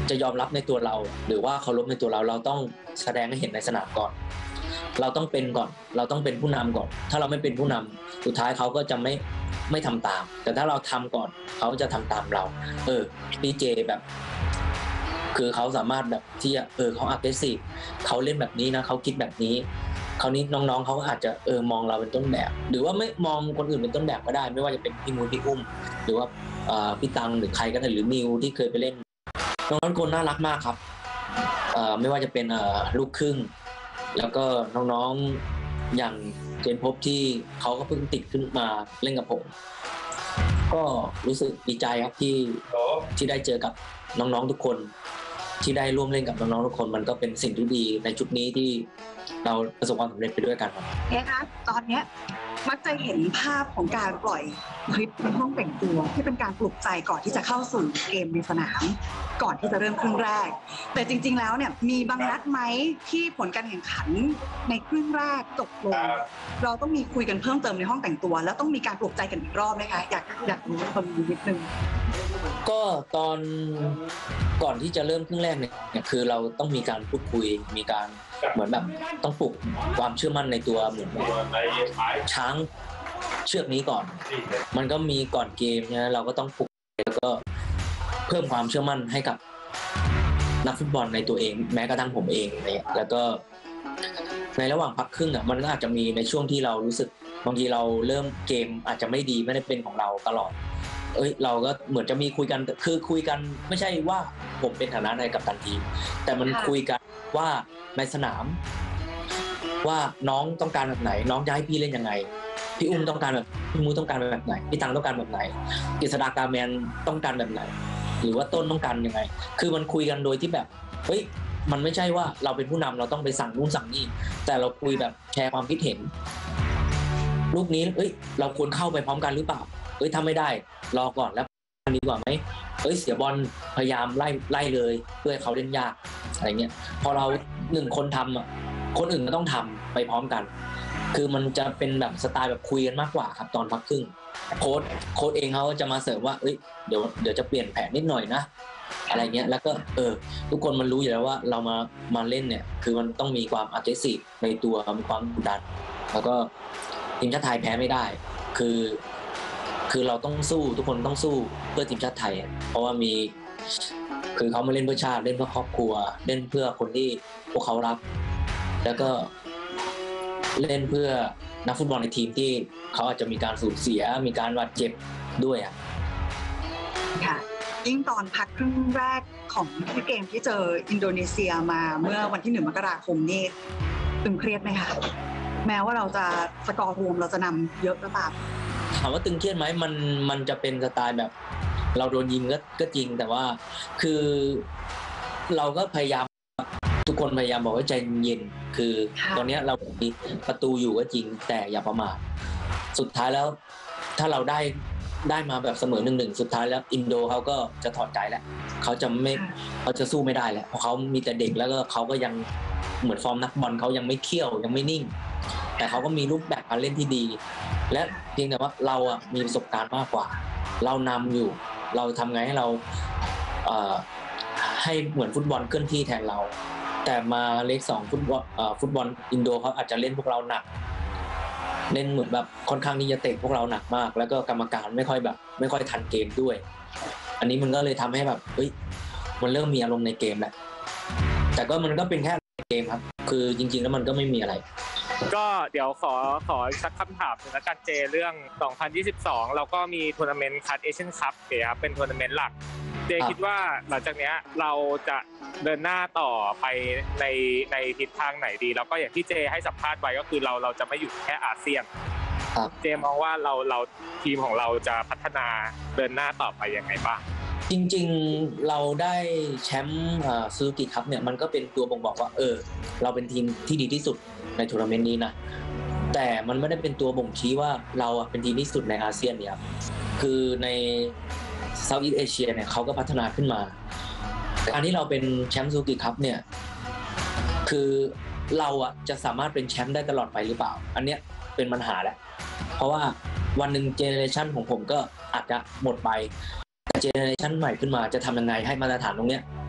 [SPEAKER 4] จะยอมรับในตัวเราหรือว่าเคารพในตัวเราเราต้องแสดงให้เห็นในสนามก่อนเราต้องเป็นก่อนเราต้องเป็นผู้นำก่อนถ้าเราไม่เป็นผู้นำสุดท้ายเขาก็จะไม่ไม่ทำตามแต่ถ้าเราทำก่อนเขาจะทำตามเราเออพี่เจแบบคือเขาสามารถแบบที่จะเออเขา aggressive เขาเล่นแบบนี้นะเขาคิดแบบนี้คราวนี้น้องๆเขาก็อาจจะเออมองเราเป็นต้นแบบหรือว่าไม่มองคนอื่นเป็นต้นแบบก็ได้ไม่ว่าจะเป็นพี่มูลพี่อุ้มหรือว่าพี่ตังหรือใครก็ได้หรือนิวที่เคยไปเล่นน้องๆคนน่ารักมากครับไม่ว่าจะเป็นลูกครึ่งแล้วก็น้องๆอย่างเจนพบที่เขาก็เพิ่งติดขึ้นมาเล่นกับผมก็รู้สึกดีใจครับที่ที่ได้เจอกับน้องๆทุกคนที่ได้ร่วมเล่นกับน้องๆทุกคนมันก็เป็นสิ่งที่ดีในชุดนี้ที่เราประสบความสำเร็จไปด้วยกันครับ
[SPEAKER 3] เอ๊ะคะตอนนี้มักจะเห็นภาพของการปล่อยคลิปในห้องแต่งตัวที่เป็นการปลุกใจก่อนที่จะเข้าสู่เกมในสนามก่อนที่จะเริ่มครึ่งแรกแต่จริงๆแล้วเนี่ยมีบางนัดไหมที่ผลการแข่งขันในครึ่งแรกจบลงเราต้องมีคุยกันเพิ่มเติมในห้องแต่งตัวแล้วต้องมีการปลุกใจกันอีกรอบไหมคะอยากอยากรู้ความนิดนึง
[SPEAKER 4] ก็ตอนก่อนที่จะเริ่มครึ่งแรกเนี่ยคือเราต้องมีการพูดคุยมีการเหมือนแบบต้องปลุกความเชื่อมั่นในตัวเหมือนช้างเชือกนี้ก่อนมันก็มีก่อนเกมนะเราก็ต้องปลุกแล้วก็เพิ่มความเชื่อมั่นให้กับนักฟุตบอลในตัวเองแม้กระทั่งผมเองเนี่ยแล้วก็ในระหว่างพักครึ่งอ่ะมันก็อาจจะมีในช่วงที่เรารู้สึกบางทีเราเริ่มเกมอาจจะไม่ดีไม่ได้เป็นของเราตลอดเอ้ยเราก็เหมือนจะมีคุยกันคือคุยกันไม่ใช่ว่าผมเป็นฐานะในกัปตันทีมแต่มันคุยกันว่าในสนามว่าน้องต้องการแบบไหนน้องจะให้พี่เล่นยังไงพี่อุ้มต้องการแบบพี่มูต้องการแบบไหนพี่ตังต้องการแบบไหนกฤษฎากาแมนต้องการแบบไหนหรือว่าต้นต้องการยังไงคือมันคุยกันโดยที่แบบเฮ้ยมันไม่ใช่ว่าเราเป็นผู้นำเราต้องไปสั่งนู่นสั่งนี่แต่เราคุยแบบแชร์ความคิดเห็นลูกนี้เอ้ยเราควรเข้าไปพร้อมกันหรือเปล่าเอ้ยถ้าไม่ได้รอก่อนแล้วดีกว่าไหมเอ้ยเสียบอลพยายามไล่ไล่เลยเพื่อให้เขาเล่นยากอะไรเงี้ยพอเราหนึ่งคนทำอ่ะคนอื่นก็ต้องทำไปพร้อมกันคือมันจะเป็นแบบสไตล์แบบคุยกันมากกว่าครับตอนพักครึ่งโค้ชโค้ชเองเขาจะมาเสริมว่าเอ้ยเดี๋ยวเดี๋ยวจะเปลี่ยนแผนนิดหน่อยนะอะไรเงี้ยแล้วก็เออทุกคนมันรู้อยู่แล้วว่าเรามามาเล่นเนี่ยคือมันต้องมีความ aggressive ในตัวมีความดุดันแล้วก็ทีมชาติไทยแพ้ไม่ได้คือคือเราต้องสู้ทุกคนต้องสู้เพื่อทีมชาติไทยเพราะว่ามีคือเขามาเล่นเพื่อชาติเล่นเพื่อครอบครัวเล่นเพื่อคนที่พวกเขารักแล้วก็เล่นเพื่อนักฟุตบอลในทีมที่เขาอาจจะมีการสูญเสียมีการบาดเจ็บด้วยอ่ะ
[SPEAKER 3] ค่ะยิ่งตอนพักครึ่งแรกของเกมที่เจออินโดนีเซียมาเมื่อวันที่หนึ่งมกราคมนี่ตึงเครียดไหมคะแม้ว่าเราจะสกอร์รวมเราจะนำเยอะก็ตาม
[SPEAKER 4] ถามว่าตึงเครียดไหมมันมันจะเป็นสไตล์แบบเราโดนยิงก็ก็จริงแต่ว่าคือเราก็พยายามทุกคนพยายามบอกว่าใจเย็นคือตอนนี้เรามีประตูอยู่ก็จริงแต่อย่าประมาทสุดท้ายแล้วถ้าเราได้ได้มาแบบเสมอหนึ่งหนึ่งสุดท้ายแล้วอินโดเขาก็จะถอดใจแล้วเขาจะไม่เขาจะสู้ไม่ได้แล้วเพราะเขามีแต่เด็กแล้วก็เขาก็ยังเหมือนฟอร์มนักบอลเขายังไม่เขี้ยวยังไม่นิ่งแต่เขาก็มีรูปแบบการเล่นที่ดีและเพียงแต่ว่าเราอ่ะมีประสบการณ์มากกว่าเรานำอยู่เราทำไงให้เราเอ่อให้เหมือนฟุตบอลเคลื่อนที่แทนเราแต่มาเลขสองฟุตบอลเอ่อฟุตบอลอินโดเขาอาจจะเล่นพวกเราหนักเล่นเหมือนแบบค่อนข้างที่จะเตะพวกเราหนักมากแล้วก็กรรมการไม่ค่อยแบบไม่ค่อยทันเกมด้วยอันนี้มันก็เลยทำให้แบบเฮ้ยมันเริ่มมีอารมณ์ในเกมแล้วแต่ก็มันก็เป็นแค่เกมครับคือจริงๆแล้วมันก็ไม่มีอะไร
[SPEAKER 5] ก็เดี๋ยวขอขอสักคำถามถึงอาจารย์เจเรื่องสองพันยี่สิบสองเราก็มีทัวร์นาเมนต์คัพเอเชียนคัพครับเป็นทัวร์นาเมนต์หลักเจคิดว่าหลังจากนี้เราจะเดินหน้าต่อไปในในทิศทางไหนดีแล้วก็อย่างที่เจให้สัมภาษณ์ไว้ก็คือเราเราจะไม่อยู่แค่อาเซียนเจมองว่าเราเราทีมของเราจะพัฒนาเดินหน้าต่อไปยังไงบ้าง
[SPEAKER 4] จริงๆเราได้แชมป์ซูซูกิคัพเนี่ยมันก็เป็นตัวบ่งบอกว่าเออเราเป็นทีมที่ดีที่สุดในทัวร์นาเมนต์นี้นะแต่มันไม่ได้เป็นตัวบ่งชี้ว่าเราเป็นทีมที่สุดในอาเซียนเนี่ยคือในเซาท์อีสต์เอเชียเนี่ยเขาก็พัฒนาขึ้นมาการที่เราเป็นแชมป์ซูซูกิคัพเนี่ยคือเราอ่ะจะสามารถเป็นแชมป์ได้ตลอดไปหรือเปล่าอันเนี้ยเป็นปัญหาแหละเพราะว่าวันหนึ่งเจเนอเรชันของผมก็อาจจะหมดไปเจเนอเรชันใหม่ขึ้นมาจะทำยังไงให้มาตรฐานตรงเนี้ย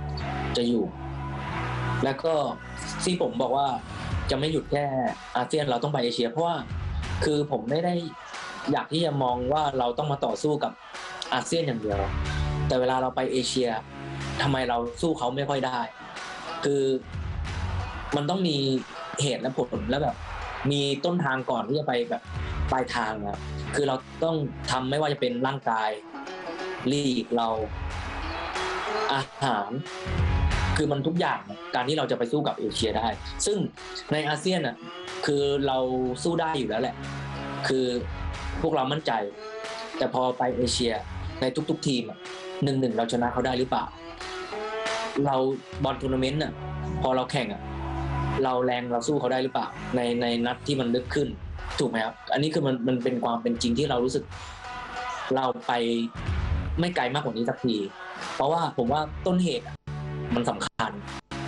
[SPEAKER 4] จะอยู่ แล้วก็ที่ผมบอกว่าจะไม่หยุดแค่อาเซียนเราต้องไปเอเชียเพราะว่าคือผมไม่ได้อยากที่จะมองว่าเราต้องมาต่อสู้กับอาเซียนอย่างเดียวแต่เวลาเราไปเอเชียทำไมเราสู้เขาไม่ค่อยได้คือมันต้องมีเหตุและผลแล้วแบบมีต้นทางก่อนที่จะไปแบบปลายทางนะคือเราต้องทำไม่ว่าจะเป็นร่างกายลีกเราอาหารคือมันทุกอย่างการที่เราจะไปสู้กับเอเชียได้ซึ่งในอาเซียนอ่ะคือเราสู้ได้อยู่แล้วแหละคือพวกเรามั่นใจแต่พอไปเอเชียในทุกๆทีมหนึ่งหนึ่งเราชนะเขาได้หรือเปล่าเราบอลทัวร์นาเมนต์อ่ะพอเราแข่งอ่ะเราแรงเราสู้เขาได้หรือเปล่าในในนัดที่มันลึกขึ้นถูกไหมครับอันนี้คือมันมันเป็นความเป็นจริงที่เรารู้สึกเราไปไม่ไกลมากกว่านี้สักทีเพราะว่าผมว่าต้นเหตุมันสำคัญ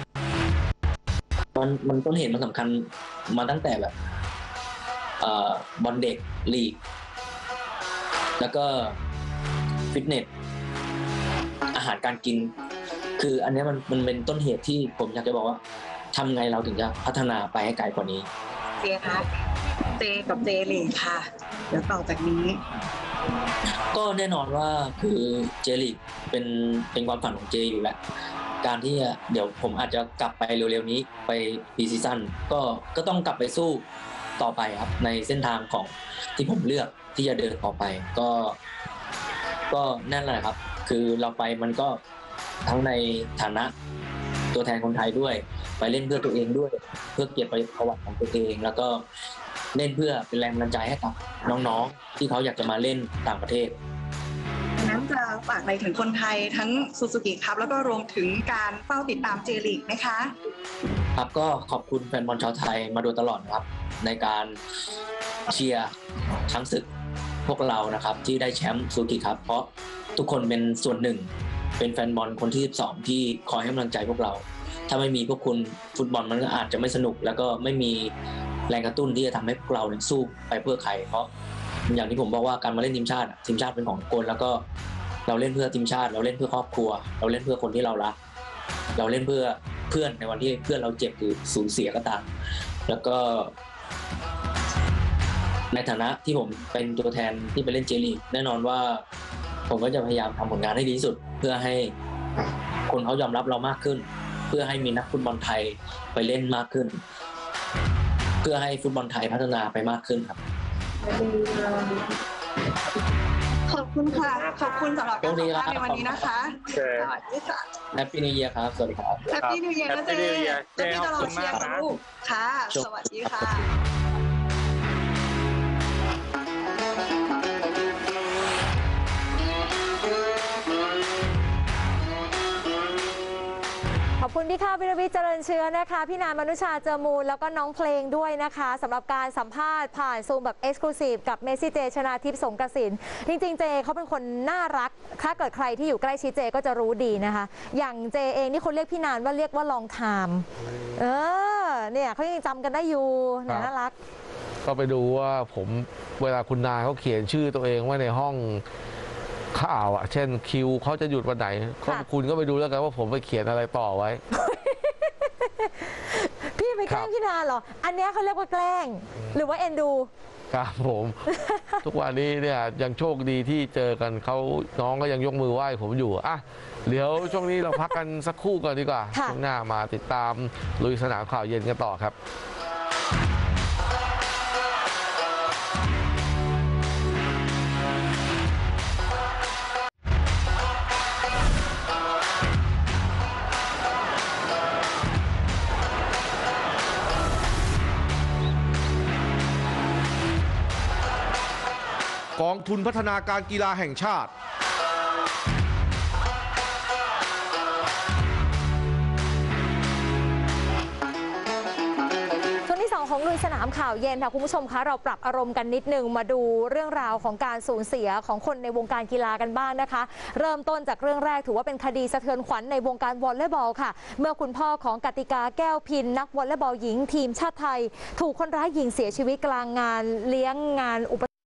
[SPEAKER 4] มันมันต้นเหตุมันสำคัญมาตั้งแต่แบบเอ่อบอลเด็กลีกแล้วก็ฟิตเนสอาหารการกินคืออันนี้มันมันเป็นต้นเหตุที่ผมอยากจะบอกว่าทำไงเราถึงจะพัฒนาไปให้ไกลกว่านี้
[SPEAKER 3] เจคะเจกับเจลีกค่ะเดี๋ยวต่อจากนี้
[SPEAKER 4] ก็แน่นอนว่าคือเจลีกเป็นเป็นความฝันของเจอยู่แล้วการที่เดี๋ยวผมอาจจะกลับไปเร็วๆนี้ไปปีซีซั่นก็ก็ต้องกลับไปสู้ต่อไปครับในเส้นทางของที่ผมเลือกที่จะเดินต่อไปก็ก็นั่นแหละครับคือเราไปมันก็ทั้งในฐานะตัวแทนคนไทยด้วยไปเล่นเพื่อตัวเองด้วยเพื่อเก็บประวัติของตัวเองแล้วก็เล่นเพื่อเป็นแรงบันดาลใจให้กับน้องๆที่เขาอยากจะมาเล่นต่างประเทศ
[SPEAKER 3] นั้นจะฝากอะไรถึงคนไทยทั้งซูซูกิครับแล้วก็รวมถึงการเฝ้าติดตามเจลีกไหมคะ
[SPEAKER 4] ครับก็ขอบคุณแฟนบอลชาวไทยมาโดยตลอดครับในการเชียร์ช้างศึกพวกเรานะครับที่ได้แชมป์ซูซูกิครับเพราะทุกคนเป็นส่วนหนึ่งเป็นแฟนบอลคนที่สิบสองที่คอยให้กำลังใจพวกเราถ้าไม่มีพวกคุณฟุตบอลมันก็อาจจะไม่สนุกแล้วก็ไม่มีแรงกระตุ้นที่จะทำให้พวกเราสู้ไปเพื่อใครเพราะอย่างที่ผมบอกว่าการมาเล่นทีมชาติทีมชาติเป็นของทุกคนแล้วก็เราเล่นเพื่อทีมชาติเราเล่นเพื่อครอบครัวเราเล่นเพื่อคนที่เรารักเราเล่นเพื่อเพื่อนในวันที่เพื่อนเราเจ็บหรือสูญเสียก็ตามแล้วก็ในฐานะที่ผมเป็นตัวแทนที่ไปเล่นเจลีกแน่นอนว่าผมก็จะพยายามทำผลงานให้ดีที่สุดเพื่อให้คนเขายอมรับเรามากขึ้นเพื่อให้มีนักฟุตบอลไทยไปเล่นมากขึ้นเพื่อให้ฟุตบอลไทยพัฒนาไปมากขึ้นครับ
[SPEAKER 3] ขอบคุณค่ะขอบคุณสำหรับการสัมภาษณ์ในวันนี้นะคะสวัสดีค่ะ
[SPEAKER 4] แฮปปี้นิวเยียร์ครับสวัสดีครับ
[SPEAKER 3] แฮปปี้นิวเยียร์นะเจเจตลอดเชียร์ค่ะลูกค่ะสวัสดีค่ะ
[SPEAKER 2] ขอบคุณพี่ข้าววิรวิทย์เจริญเชื้อนะคะพี่นามนุชาเจอมูลแล้วก็น้องเพลงด้วยนะคะสำหรับการสัมภาษณ์ผ่านซูมแบบเอ็กซ์คลูซีฟกับเมซี่เจชนาทิพย์สงกสินจริงๆเจเขาเป็นคนน่ารักถ้าเกิดใครที่อยู่ใกล้ชิดเจก็จะรู้ดีนะคะอย่างเจเองนี่คนเรียกพี่นานว่าเรียกว่าลองไทม์เออเนี่ยเขายังจำกันได้อยู่น่ารัก
[SPEAKER 1] ก็ไปดูว่าผมเวลาคุณนายเขาเขียนชื่อตัวเองไว้ในห้องข่าวอ่ะเช่นคิวเขาจะหยุดวันไหนคุณก็ไปดูแล้วกันว่าผมไปเขียนอะไรต่อไว้
[SPEAKER 2] พี่ไปแกล้งพี่นาเหรออันนี้เขาเรียกว่าแกล้งหรือว่าเอ็นดู
[SPEAKER 1] ครับผมทุกวันนี้เนี่ยยังโชคดีที่เจอกันเขาน้องก็ยังยกมือไหว้ผมอยู่อ่ะเดี๋ยวช่วงนี้เราพักกันสักครู่ก่อนดีกว่าช่วงหน้ามาติดตามลุยสนามข่าวเย็นกันต่อครับกองทุนพัฒนาการกีฬาแห่งชาติ
[SPEAKER 2] ช่วงที่สองของลุยสนามข่าวเย็นค่ะคุณผู้ชมคะเราปรับอารมณ์กันนิดนึงมาดูเรื่องราวของการสูญเสียของคนในวงการกีฬากันบ้างนะคะ เริ่มต้นจากเรื่องแรกถือว่าเป็นคดีสะเทือนขวัญในวงการวอลเลย์บอลค่ะเมื่อคุณพ่อของกติกาแก้วพินนักวอลเลย์บอลหญิงทีมชาติไทยถูกคนร้ายยิงเสียชีวิตกลางงานเลี้ยงงานอุปสมบท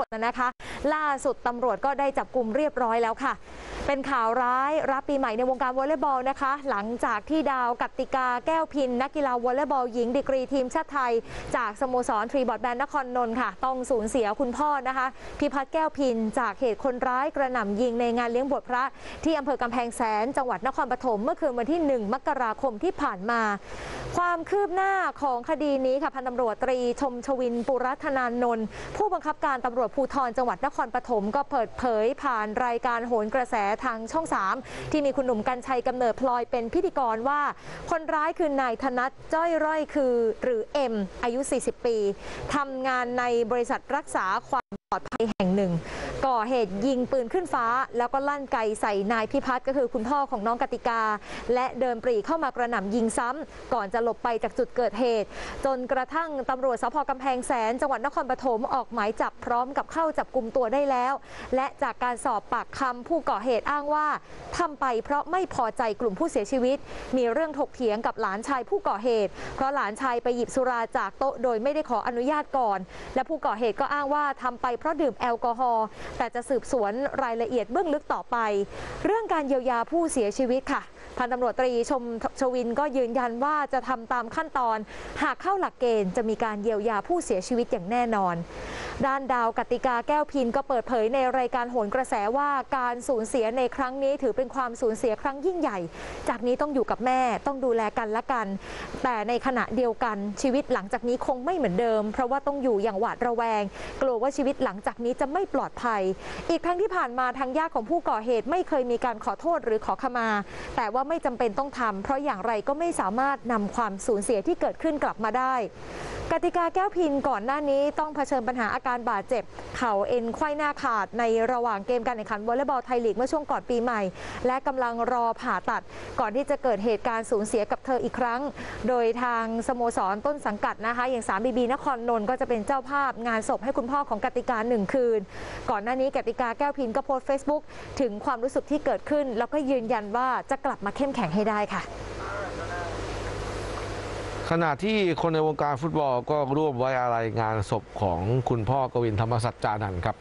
[SPEAKER 2] ดนะคะ ล่าสุดตำรวจก็ได้จับกุมเรียบร้อยแล้วค่ะเป็นข่าวร้ายรับปีใหม่ในวงการวอลเลย์บอลนะคะหลังจากที่ดาวกัตติกาแก้วพินนักกีฬาวอลเลย์บอลหญิงดีกรีทีมชาติไทยจากสโมสรทรีบอร์ดแบนนครนนท์ค่ะต้องสูญเสียคุณพ่อนะคะพิพัฒน์แก้วพินจากเหตุคนร้ายกระหน่ำยิงในงานเลี้ยงบวชพระที่อำเภอกำแพงแสนจังหวัดนครปฐมเมื่อคืนวันที่หนึ่งมกราคมที่ผ่านมาความคืบหน้าของคดีนี้ค่ะพันตำรวจตรีชมชวินปุรัธนานนท์ผู้บังคับการตำรวจภูธรจังหวัดนครปฐมก็เปิดเผยผ่านรายการโหนกระแสทางช่องสามที่มีคุณหนุ่มกรรชัยกำเนิดพลอยเป็นพิธีกรว่าคนร้ายคือนายธนัทจ้อยร่อยคือหรือเอ็มอายุสี่สิบปีทำงานในบริษัทรักษาความปลอดภัยแห่งหนึ่งก่อเหตุยิงปืนขึ้นฟ้าแล้วก็ลั่นไกใส่นายพิพัฒน์ก็คือคุณพ่อของน้องกติกาและเดินปรีเข้ามากระหน่ำยิงซ้ำก่อนจะหลบไปจากจุดเกิดเหตุจนกระทั่งตำรวจสภ.กำแพงแสนจังหวัดนครปฐมออกหมายจับพร้อมกับเข้าจับกุมตัวได้แล้วและจากการสอบปากคำผู้ก่อเหตุอ้างว่าทำไปเพราะไม่พอใจกลุ่มผู้เสียชีวิตมีเรื่องถกเถียงกับหลานชายผู้ก่อเหตุเพราะหลานชายไปหยิบสุราจากโต๊ะโดยไม่ได้ขออนุญาตก่อนและผู้ก่อเหตุก็อ้างว่าทำไปเพราะดื่มแอลกอฮอล์แต่จะสืบสวนรายละเอียดเบื้องลึกต่อไปเรื่องการเยียวยาผู้เสียชีวิตค่ะพันตำรวจตรีชมชวินก็ยืนยันว่าจะทำตามขั้นตอนหากเข้าหลักเกณฑ์จะมีการเยียวยาผู้เสียชีวิตอย่างแน่นอนด้านดาวกติกาแก้วพินก็เปิดเผยในรายการโหนกระแสว่าการสูญเสียในครั้งนี้ถือเป็นความสูญเสียครั้งยิ่งใหญ่จากนี้ต้องอยู่กับแม่ต้องดูแลกันและกันแต่ในขณะเดียวกันชีวิตหลังจากนี้คงไม่เหมือนเดิมเพราะว่าต้องอยู่อย่างหวาดระแวงกลัวว่าชีวิตหลังจากนี้จะไม่ปลอดภัยอีกทั้งที่ผ่านมาทางญาติของผู้ก่อเหตุไม่เคยมีการขอโทษหรือขอขมาแต่ว่าไม่จำเป็นต้องทำเพราะอย่างไรก็ไม่สามารถนำความสูญเสียที่เกิดขึ้นกลับมาได้กติกาแก้วพินก่อนหน้านี้ต้องเผชิญปัญหาอาการบาดเจ็บเข่าเอ็นไขว้หน้าขาดในระหว่างเกมการแข่งขันวอลเลย์บอลไทยลีกเมื่อช่วงก่อนปีใหม่และกำลังรอผ่าตัดก่อนที่จะเกิดเหตุการณ์สูญเสียกับเธออีกครั้งโดยทางสโมสรต้นสังกัดนะคะอย่างสามบีบีนครนนท์ก็จะเป็นเจ้าภาพงานศพให้คุณพ่อของกติกาหนึ่งคืนก่อนหน้านี้กติกาแก้วพินก็โพสต์เฟซบุ๊กถึงความรู้สึกที่เกิดขึ้นแล้วก็ยืนยันว่าจะกลับมาเข้มแข็งให้ได้ค่ะ
[SPEAKER 1] ขณะที่คนในวงการฟุตบอลก็ร่วมไว้อาลัยงานศพของคุณพ่อกวินธรรมสัจจานันท์ครับ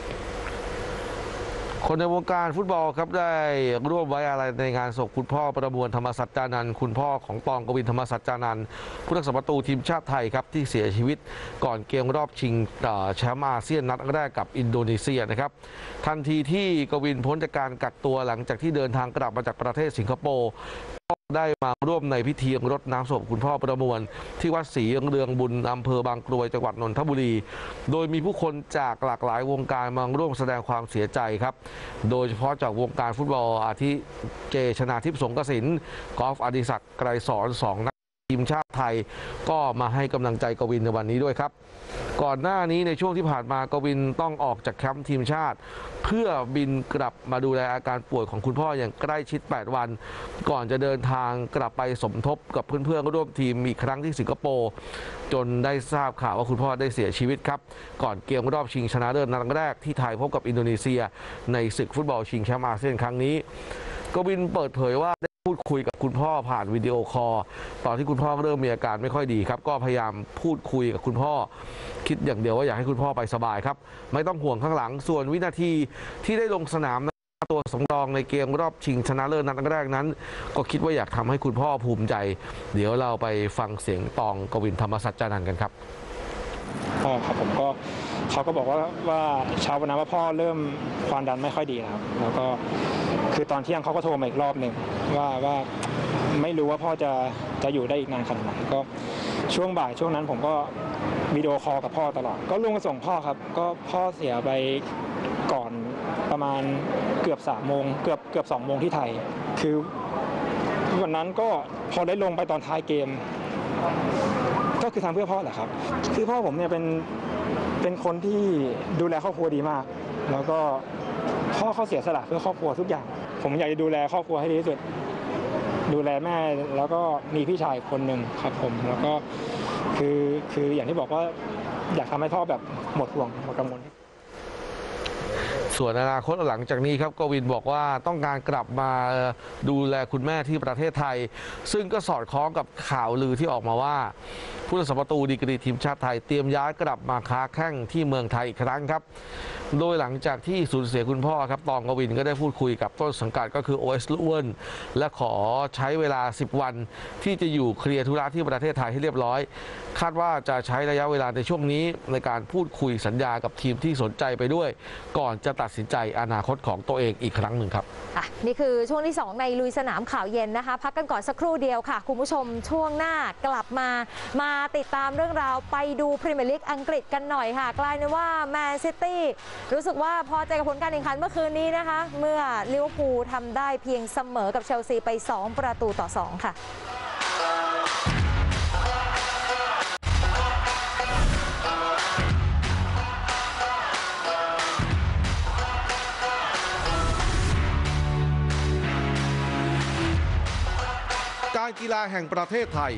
[SPEAKER 1] คนในวงการฟุตบอลครับได้ร่วมไว้อาลัยในงานศพคุณพ่อประมวลธรรมสัจจานันท์คุณพ่อของตองกวินธรรมสัจจานันท์ผู้รักษาประตูทีมชาติไทยครับที่เสียชีวิตก่อนเกมรอบชิงแชมป์อาเซียนนัดแรกกับอินโดนีเซียนะครับทันทีที่กวินพ้นจากการกักตัวหลังจากที่เดินทางกลับมาจากประเทศสิงคโปร์ได้มาร่วมในพิธีรดน้ำศพคุณพ่อประมวลที่วัดศรีเรืองบุญอำเภอบางกรวยจังหวัดนนทบุรีโดยมีผู้คนจากหลากหลายวงการมาร่วมแสดงความเสียใจครับโดยเฉพาะจากวงการฟุตบอลอาทิเจชนาทิพย์สงกสินกอล์ฟอดิศักดิ์ไกรสอนสองนักทีมชาติไทยก็มาให้กำลังใจกวินในวันนี้ด้วยครับก่อนหน้านี้ในช่วงที่ผ่านมากวินต้องออกจากแคมป์ทีมชาติเพื่อบินกลับมาดูแลอาการป่วยของคุณพ่ออย่างใกล้ชิดแปดวันก่อนจะเดินทางกลับไปสมทบกับเพื่อนๆร่วมทีมอีกครั้งที่สิงคโปร์จนได้ทราบข่าวว่าคุณพ่อได้เสียชีวิตครับก่อนเกมรอบชิงชนะเลิศนัดแรกที่ไทยพบกับอินโดนีเซียในศึกฟุตบอลชิงแชมป์อาเซียนครั้งนี้กวินเปิดเผยว่าได้พูดคุยกับคุณพ่อผ่านวิดีโอคอลตอนที่คุณพ่อเริ่มมีอาการไม่ค่อยดีครับก็พยายามพูดคุยกับคุณพ่อคิดอย่างเดียวว่าอยากให้คุณพ่อไปสบายครับไม่ต้องห่วงข้างหลังส่วนวินาทีที่ได้ลงสนามตัวสำรองในเกมรอบชิงชนะเลิศนัดแรกนั้นก็คิดว่าอยากทำให้คุณพ่อภูมิใจเดี๋ยวเราไปฟังเสียงตองกวินธรรมสัจจานันท์กันครับ
[SPEAKER 6] พ่อครับผมก็เขาก็บอกว่าว่าเช้าวันนั้นว่าพ่อเริ่มความดันไม่ค่อยดีนะครับแล้วก็คือตอนเที่ยงเขาก็โทรมาอีกรอบหนึ่งว่าว่าไม่รู้ว่าพ่อจะจะอยู่ได้อีกนานขนาดไหนก็ช่วงบ่ายช่วงนั้นผมก็วิดีโอคอลกับพ่อตลอดก็ลุงมาส่งพ่อครับก็พ่อเสียไปก่อนประมาณเกือบสามโมงเกือบเกือบสองโมงที่ไทยคือวันนั้นก็พอได้ลงไปตอนท้ายเกมก็คือทำเพื่อพ่อแหละครับคือพ่อผมเนี่ยเป็นเป็นคนที่ดูแลครอบครัวดีมากแล้วก็พ่อเขาเสียสละเพื่อครอบครัวทุกอย่างผมอยากจะดูแลครอบครัวให้ดีที่สุดดูแลแม่แล้วก็มีพี่ชายคนหนึ่งครับผมแล้วก็คือคืออย่างที่บอกว่าอยากทำให้พ่อแบบหมดห่วงหมดกังวล
[SPEAKER 1] ส่วนอนาคตหลังจากนี้ครับกวินบอกว่าต้องการกลับมาดูแลคุณแม่ที่ประเทศไทยซึ่งก็สอดคล้องกับข่าวลือที่ออกมาว่าผู้รักษาประตูดีกรีทีมชาติไทยเตรียมย้ายกลับมาค้าแข้งที่เมืองไทยอีกครั้งครับโดยหลังจากที่สูญเสียคุณพ่อครับตองกวินก็ได้พูดคุยกับต้นสังกัดก็คือ โอ เอส ลูเวิลและขอใช้เวลาสิบวันที่จะอยู่เคลียร์ธุระที่ประเทศไทยให้เรียบร้อยคาดว่าจะใช้ระยะเวลาในช่วงนี้ในการพูดคุยสัญญากับทีมที่สนใจไปด้วยก่อนจะตัดสินใจอนาคตของตัวเองอีกครั้งหนึ่งครับ
[SPEAKER 2] อ่ะนี่คือช่วงที่สองในลุยสนามข่าวเย็นนะคะพักกันก่อนสักครู่เดียวค่ะคุณผู้ชมช่วงหน้ากลับมามาติดตามเรื่องราวไปดูพรีเมียร์ลีกอังกฤษกันหน่อยค่ะกลายเป็นว่าแมนซิตี้รู้สึกว่าพอใจกับผลการแข่งขันเมื่อคืนนี้นะคะเมื่อลิเวอร์พูลทำได้เพียงเสมอกับเชลซีไปสองประตูต่อสองค่ะ
[SPEAKER 1] การกีฬาแห่งประเทศไทย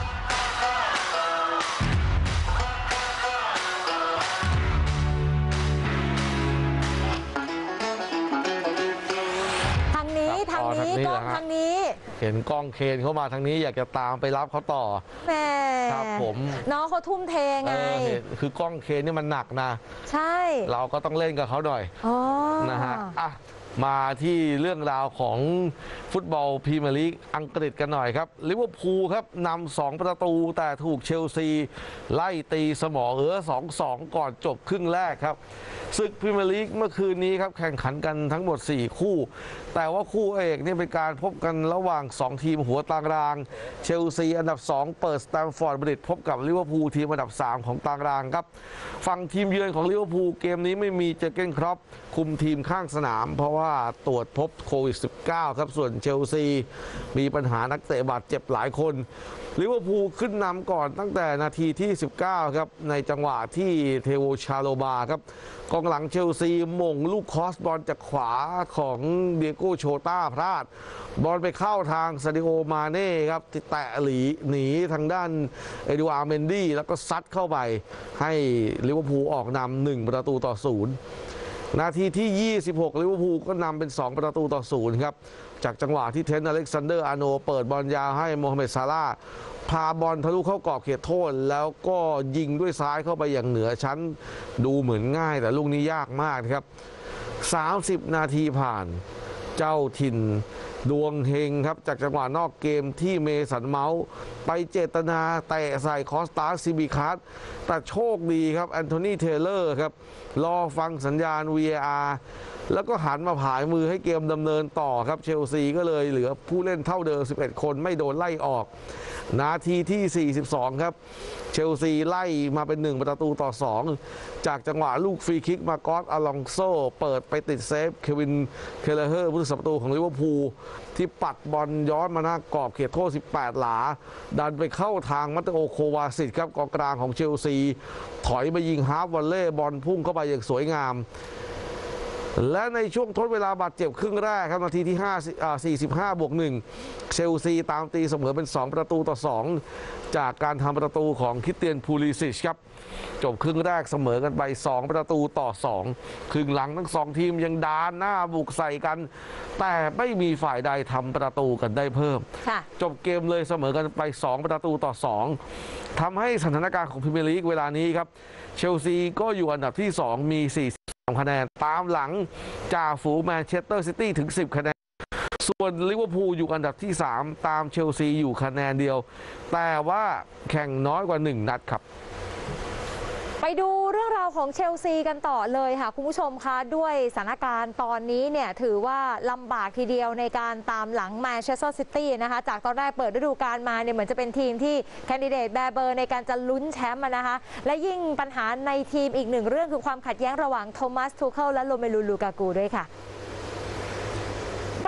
[SPEAKER 2] ทางนี้ทางนี้กล้องทางนี้
[SPEAKER 1] เห็นกล้องเคนเข้ามาทางนี้อยากจะตามไปรับเขาต่อ
[SPEAKER 2] แม่
[SPEAKER 1] ครับผม
[SPEAKER 2] น้องเขาทุ่มเทไง
[SPEAKER 1] คือกล้องเคนนี่มันหนักนะ
[SPEAKER 2] ใช่
[SPEAKER 1] เราก็ต้องเล่นกับเขาหน่อยนะฮะอ่ะมาที่เรื่องราวของฟุตบอลพรีเมียร์ลีกอังกฤษกันหน่อยครับลิเวอร์พูลครับนำสองประตูแต่ถูกเชลซีไล่ตีเสมอเออ สองสอง ก่อนจบครึ่งแรกครับศึกพรีเมียร์ลีกเมื่อคืนนี้ครับแข่งขันกันทั้งหมดสี่คู่แต่ว่าคู่เอกนี่เป็นการพบกันระหว่างสองทีมหัวตารางเชลซีอันดับสองเปิดสแตมฟอร์ดบริดจ์พบกับลิเวอร์พูลทีมอันดับสามของตารางครับฝั่งทีมเยือนของลิเวอร์พูลเกมนี้ไม่มีเจอร์เก้นครอปคุมทีมข้างสนามเพราะว่าตรวจพบโควิด สิบเก้า ครับส่วนเชลซีมีปัญหานักเตะบาดเจ็บหลายคนลิเวอร์พูลขึ้นนำก่อนตั้งแต่นาทีที่สิบเก้าครับในจังหวะที่เทโวชาโลบาครับกองหลังเชลซีหม่งลูกคอสบอลจากขวาของเดียโก้โชต้าพลาดบอลไปเข้าทางซาดิโอมาเน่ครับที่แตะหลีหนีทางด้านเอดูอาร์เมนดี้แล้วก็ซัดเข้าไปให้ลิเวอร์พูลออกนำหนึ่งประตูต่อศูนย์นาทีที่ยี่สิบหกลิเวอร์พูลก็นำเป็นสองประตูต่อศูนย์ครับจากจังหวะที่เทรนต์อเล็กซานเดอร์อาร์โนเปิดบอลยาวให้โมฮัมเหม็ดซาลาห์พาบอลทะลุเข้ากรอบเขตโทษแล้วก็ยิงด้วยซ้ายเข้าไปอย่างเหนือชั้นดูเหมือนง่ายแต่ลูกนี้ยากมากครับสามสิบนาทีผ่านเจ้าถิ่นดวงเฮงครับจากจังหวะนอกเกมที่เมสันเมาส์ไปเจตนาเตะใส่คอสตาซิบิคัสแต่โชคดีครับแอนโทนีเทเลอร์ครับรอฟังสัญญาณ วี เอ อาร์ แล้วก็หันมาผายมือให้เกมดำเนินต่อครับเชลซีก็เลยเหลือผู้เล่นเท่าเดิมสิบเอ็ดคนไม่โดนไล่ออกนาทีที่สี่สิบสองครับเชลซีไล่มาเป็นหนึ่งประตูต่อสองจากจังหวะลูกฟรีคิกมากอสอลองโซเปิดไปติดเซฟเควินเคเลเฮอร์ผู้รักษาประตูของลิเวอร์พูลที่ปัดบอลย้อนมาหน้ากรอบเขตโทษสิบแปดหลาดันไปเข้าทางมัตเตโอโควาซิตครับกองกลางของเชลซีถอยมายิงฮาร์ฟวอลเล่บอลพุ่งเข้าไปอย่างสวยงามและในช่วงทดเวลาบาดเจ็บครึ่งแรกครับนาทีที่สี่สิบห้าบวกหนึ่งเชลซีตามตีเสมอเป็นสองประตูต่อสองจากการทำประตูของคริสเตียนพูลิซิชครับจบครึ่งแรกเสมอกันไปสองประตูต่อสองครึ่งหลังทั้งสองทีมยังดานหน้าบุกใส่กันแต่ไม่มีฝ่ายใดทำประตูกันได้เพิ่มจบเกมเลยเสมอกันไปสองประตูต่อสองทำให้สถานการณ์ของพรีเมียร์ลีกเวลานี้ครับเชลซีก็อยู่อันดับที่สองมีสี่สิบสามคะแนนตามหลังจ่าฝูงแมนเชสเตอร์ซิตี้ถึงสิบคะแนนส่วนลิเวอร์พูลอยู่อันดับที่สามตามเชลซีอยู่คะแนนเดียวแต่ว่าแข่งน้อยกว่าหนึ่งนัดครับ
[SPEAKER 2] ไปดูเรื่องราวของเชลซีกันต่อเลยค่ะคุณผู้ชมคะด้วยสถานการณ์ตอนนี้เนี่ยถือว่าลำบากทีเดียวในการตามหลังแมนเชสเตอร์ซิตี้นะคะจากตอนแรกเปิดฤดูกาลมาเนี่ยเหมือนจะเป็นทีมที่แคนดิเดตแบร์เบอร์ในการจะลุ้นแชมป์นะคะและยิ่งปัญหาในทีมอีกหนึ่งเรื่องคือความขัดแย้งระหว่างโทมัสทูเคิลและโรเมลูลูกากูด้วยค่ะปัญ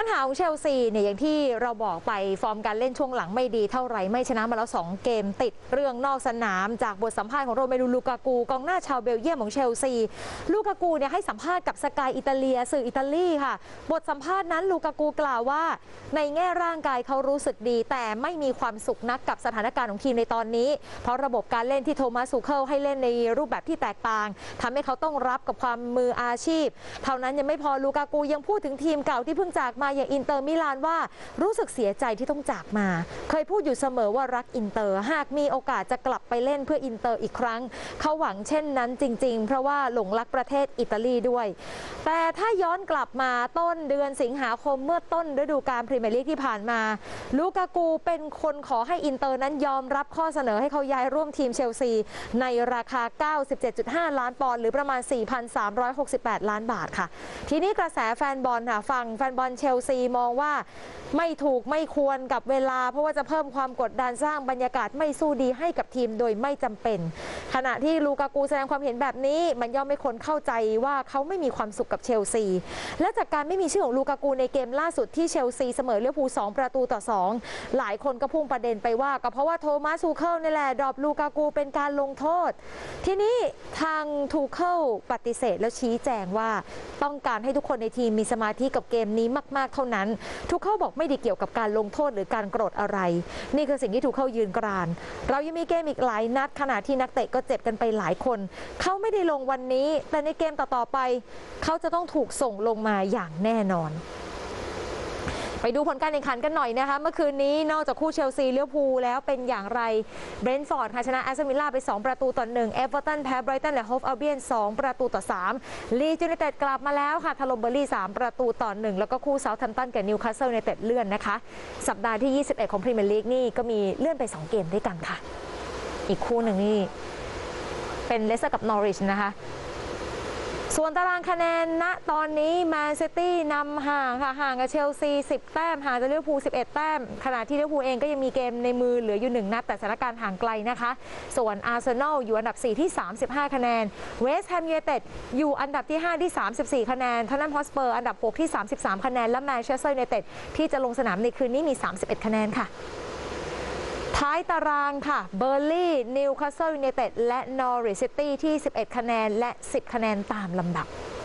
[SPEAKER 2] หาของเชลซีเนี่ยอย่างที่เราบอกไปฟอร์มการเล่นช่วงหลังไม่ดีเท่าไหร่ไม่ชนะมาแล้วสองเกมติดเรื่องนอกสนามจากบทสัมภาษณ์ของโรเมลูลูกากูกองหน้าชาวเบลเยียมของเชลซีลูกากูเนี่ยให้สัมภาษณ์กับสกายอิตาเลียสื่ออิตาลีค่ะบทสัมภาษณ์นั้นลูกากูกล่าวว่าในแง่ร่างกายเขารู้สึกดีแต่ไม่มีความสุขนักกับสถานการณ์ของทีมในตอนนี้เพราะระบบการเล่นที่โทมัส ทูเคิลให้เล่นในรูปแบบที่แตกต่างทำให้เขาต้องรับกับความมืออาชีพเท่านั้นยังไม่พอลูกากูยังพูดถึงทีมเก่าที่เพิ่งจากมาอย่างอินเตอร์มิลานว่ารู้สึกเสียใจที่ต้องจากมาเคยพูดอยู่เสมอว่ารักอินเตอร์หากมีโอกาสจะกลับไปเล่นเพื่ออินเตอร์อีกครั้งเขาหวังเช่นนั้นจริงๆเพราะว่าหลงรักประเทศอิตาลีด้วยแต่ถ้าย้อนกลับมาต้นเดือนสิงหาคมเมื่อต้นฤดูกาลพรีเมียร์ลีกที่ผ่านมาลูกากูเป็นคนขอให้อินเตอร์นั้นยอมรับข้อเสนอให้เขาย้ายร่วมทีมเชลซีในราคา เก้าสิบเจ็ดจุดห้า ล้านปอนด์หรือประมาณ สี่พันสามร้อยหกสิบแปด ล้านบาทค่ะทีนี้กระแสแฟนบอลค่ะฝั่งแฟนบอลเชลซีมองว่าไม่ถูกไม่ควรกับเวลาเพราะว่าจะเพิ่มความกดดันสร้างบรรยากาศไม่สู้ดีให้กับทีมโดยไม่จำเป็นขณะที่ลูกากูแสดงความเห็นแบบนี้มันย่อมไม่คนเข้าใจว่าเขาไม่มีความสุขกับเชลซีและจากการไม่มีชื่อของลูกากูในเกมล่าสุดที่เชลซีเสมอลิเวอร์พูลสองประตูต่อสองหลายคนก็พุ่งประเด็นไปว่าก็เพราะว่าโทมัส ทูเคิลนี่แหละดรอปลูกากูเป็นการลงโทษทีนี้ทางทูเคิลปฏิเสธแล้วชี้แจงว่าต้องการให้ทุกคนในทีมมีสมาธิกับเกมนี้มากๆเท่านั้นทูเคิลบอกไม่ได้เกี่ยวกับการลงโทษหรือการโกรธอะไรนี่คือสิ่งที่ทูเคิลยืนกรานเรายังมีเกมอีกหลายนัดขณะที่นักเตะก็เจ็บกันไปหลายคนเขาไม่ได้ลงวันนี้แต่ในเกมต่อๆไปเขาจะต้องถูกส่งลงมาอย่างแน่นอนไปดูผลการแข่งขันกันหน่อยนะคะเมื่อคืนนี้นอกจากคู่เชลซีลิเวอร์พูลแล้วเป็นอย่างไรเบรนท์ฟอร์ดค่ะชนะแอสตันวิลล่าไปสองประตูต่อหนึ่งเอเวอร์ตันแพ้ไบรตันและโฮฟอัลเบียนสองประตูต่อสามลีดส์ยูไนเต็ดกลับมาแล้วค่ะถล่มเบอร์ลี่สามประตูต่อหนึ่งแล้วก็คู่เซาท์แฮมป์ตันกับนิวคาสเซิลยูไนเต็ดเลื่อนนะคะสัปดาห์ที่ยี่สิบเอ็ดของพรีเมียร์ลีกนี่ก็มีเลื่อนไปสองเกมด้วยกันค่ะอีกคู่หนึ่งนี่เป็นเลสเตอร์กับนอริชนะคะส่วนตารางคะแนนณตอนนี้แมนซิตี้นำห่างค่ะห่างกับเชลซีสิบแต้มห่างจากลิเวอร์พูลสิบเอ็ดแต้มขณะที่ลิเวอร์พูลเองก็ยังมีเกมในมือเหลืออยู่หนึ่งนัดแต่สถานการณ์ห่างไกลนะคะส่วนอาร์เซนอลอยู่อันดับสี่ที่สามสิบห้าคะแนนเวสต์แฮมยูไนเต็ดอยู่อันดับที่ห้าที่สามสิบสี่คะแนนท็อตแนมฮอตสเปอร์อันดับหกที่สามสิบสามคะแนนและแมนเชสเตอร์ยูไนเต็ดที่จะลงสนามในคืนนี้มีสามสิบเอ็ดคะแนนค่ะท้ายตารางค่ะเบอร์ลี่นิวคาสเซิลยูไนเต็ดและนอริชซิตี้ที่สิบเอ็ดคะแนนและสิบคะแนนตามลำดับ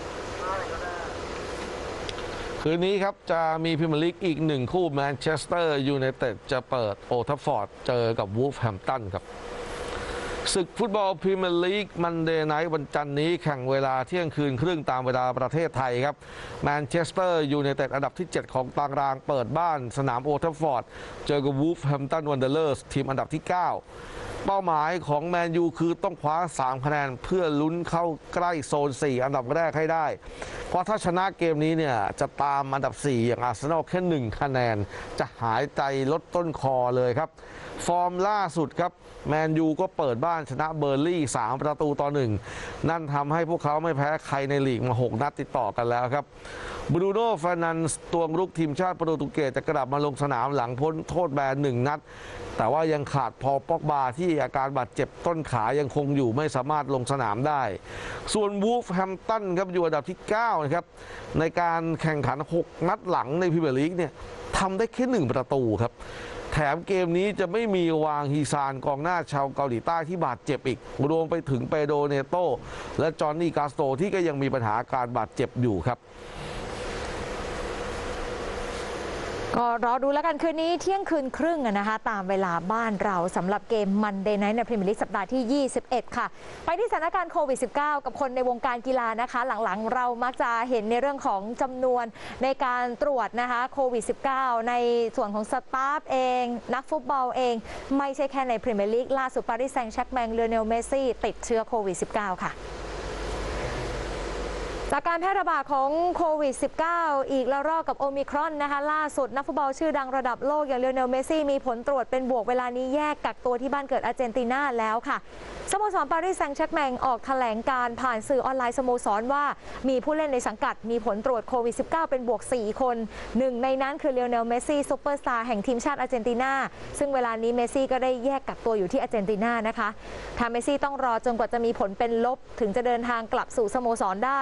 [SPEAKER 1] คืนนี้ครับจะมีพรีเมียร์ลีกอีกหนึ่งคู่แมนเชสเตอร์ยูไนเต็ดจะเปิดโอลด์แทราฟฟอร์ดเจอกับวูล์ฟแฮมป์ตันครับศึกฟุตบอลพรีเมียร์ลีกมันเดย์ไนท์วันจันทร์นี้แข่งเวลาเที่ยงคืนครึ่งตามเวลาประเทศไทยครับแมนเชสเตอร์ยูไนเต็ดอันดับที่เจ็ดของตารางเปิดบ้านสนามโอลด์แทราฟฟอร์ดเจอกับวูล์ฟแฮมป์ตันวันเดอร์เลอร์สทีมอันดับที่เก้าเป้าหมายของแมนยูคือต้องคว้าสามคะแนนเพื่อลุ้นเข้าใกล้โซนสี่อันดับแรกให้ได้เพราะถ้าชนะเกมนี้เนี่ยจะตามอันดับสี่อย่างอาร์เซนอลแค่หนึ่งคะแนนจะหายใจลดต้นคอเลยครับฟอร์มล่าสุดครับแมนยูก็เปิดบ้านชนะเบอร์ลี่สามประตูต่อหนึ่งนั่นทำให้พวกเขาไม่แพ้ใครในลีกมาหกนัดติดต่อกันแล้วครับบรูโน่ เฟอร์นันเดสตัวรุกทีมชาติโปรตุเกสจะกลับมาลงสนามหลังพ้นโทษแบนหนึ่งนัดแต่ว่ายังขาดพอล ป็อกบาที่อาการบาดเจ็บต้นขายังคงอยู่ไม่สามารถลงสนามได้ส่วนวูล์ฟแฮมป์ตันครับอยู่อันดับที่เก้านะครับในการแข่งขันหกนัดหลังในพรีเมียร์ลีกเนี่ยทำได้แค่หนึ่งประตูครับแถมเกมนี้จะไม่มีวางฮีซานกองหน้าชาวเกาหลีใต้ที่บาดเจ็บอีกรวมไปถึงเปโดเนโตและจอห์นนี่กาสโตที่ก็ยังมีปัญหาการบาดเจ็บอยู่ครับ
[SPEAKER 2] ก็รอดูแล้วกันคืนนี้เที่ยงคืนครึ่งนะคะตามเวลาบ้านเราสำหรับเกมมันเดย์ไนท์ในพรีเมียร์ลีกสัปดาห์ที่ยี่สิบเอ็ดค่ะไปที่สถานการณ์โควิด สิบเก้า กับคนในวงการกีฬานะคะหลังๆเรามักจะเห็นในเรื่องของจำนวนในการตรวจนะคะโควิด สิบเก้า ในส่วนของสตาฟเองนักฟุตบอลเองไม่ใช่แค่ในพรีเมียร์ลีกล่าสุดปารีสแซงต์แชร์กแมงเลโอเนลเมสซี่ติดเชื้อโควิด สิบเก้า ค่ะจากการแพร่ระบาดของโควิด สิบเก้า อีกแล้วรอบกับโอมิครอนนะคะล่าสุดนักฟุตบอลชื่อดังระดับโลกอย่างเลโอเนลเมสซี่มีผลตรวจเป็นบวกเวลานี้แยกกักตัวที่บ้านเกิดอาร์เจนตินาแล้วค่ะสโมสรปารีสแซงต์แชร์กแมงออกแถลงการผ่านสื่อออนไลน์สโมสรว่ามีผู้เล่นในสังกัดมีผลตรวจโควิด สิบเก้า เป็นบวกสี่คนหนึ่งในนั้นคือเลโอเนลเมสซี่ซุปเปอร์สตาร์แห่งทีมชาติอาร์เจนตินาซึ่งเวลานี้เมสซี่ก็ได้แยกกักตัวอยู่ที่อาร์เจนตินานะคะทางเมสซี่ต้องรอจนกว่าจะมีผลเป็นลบถึงจะเดินทางกลับสู่สโมสรได้ส่วน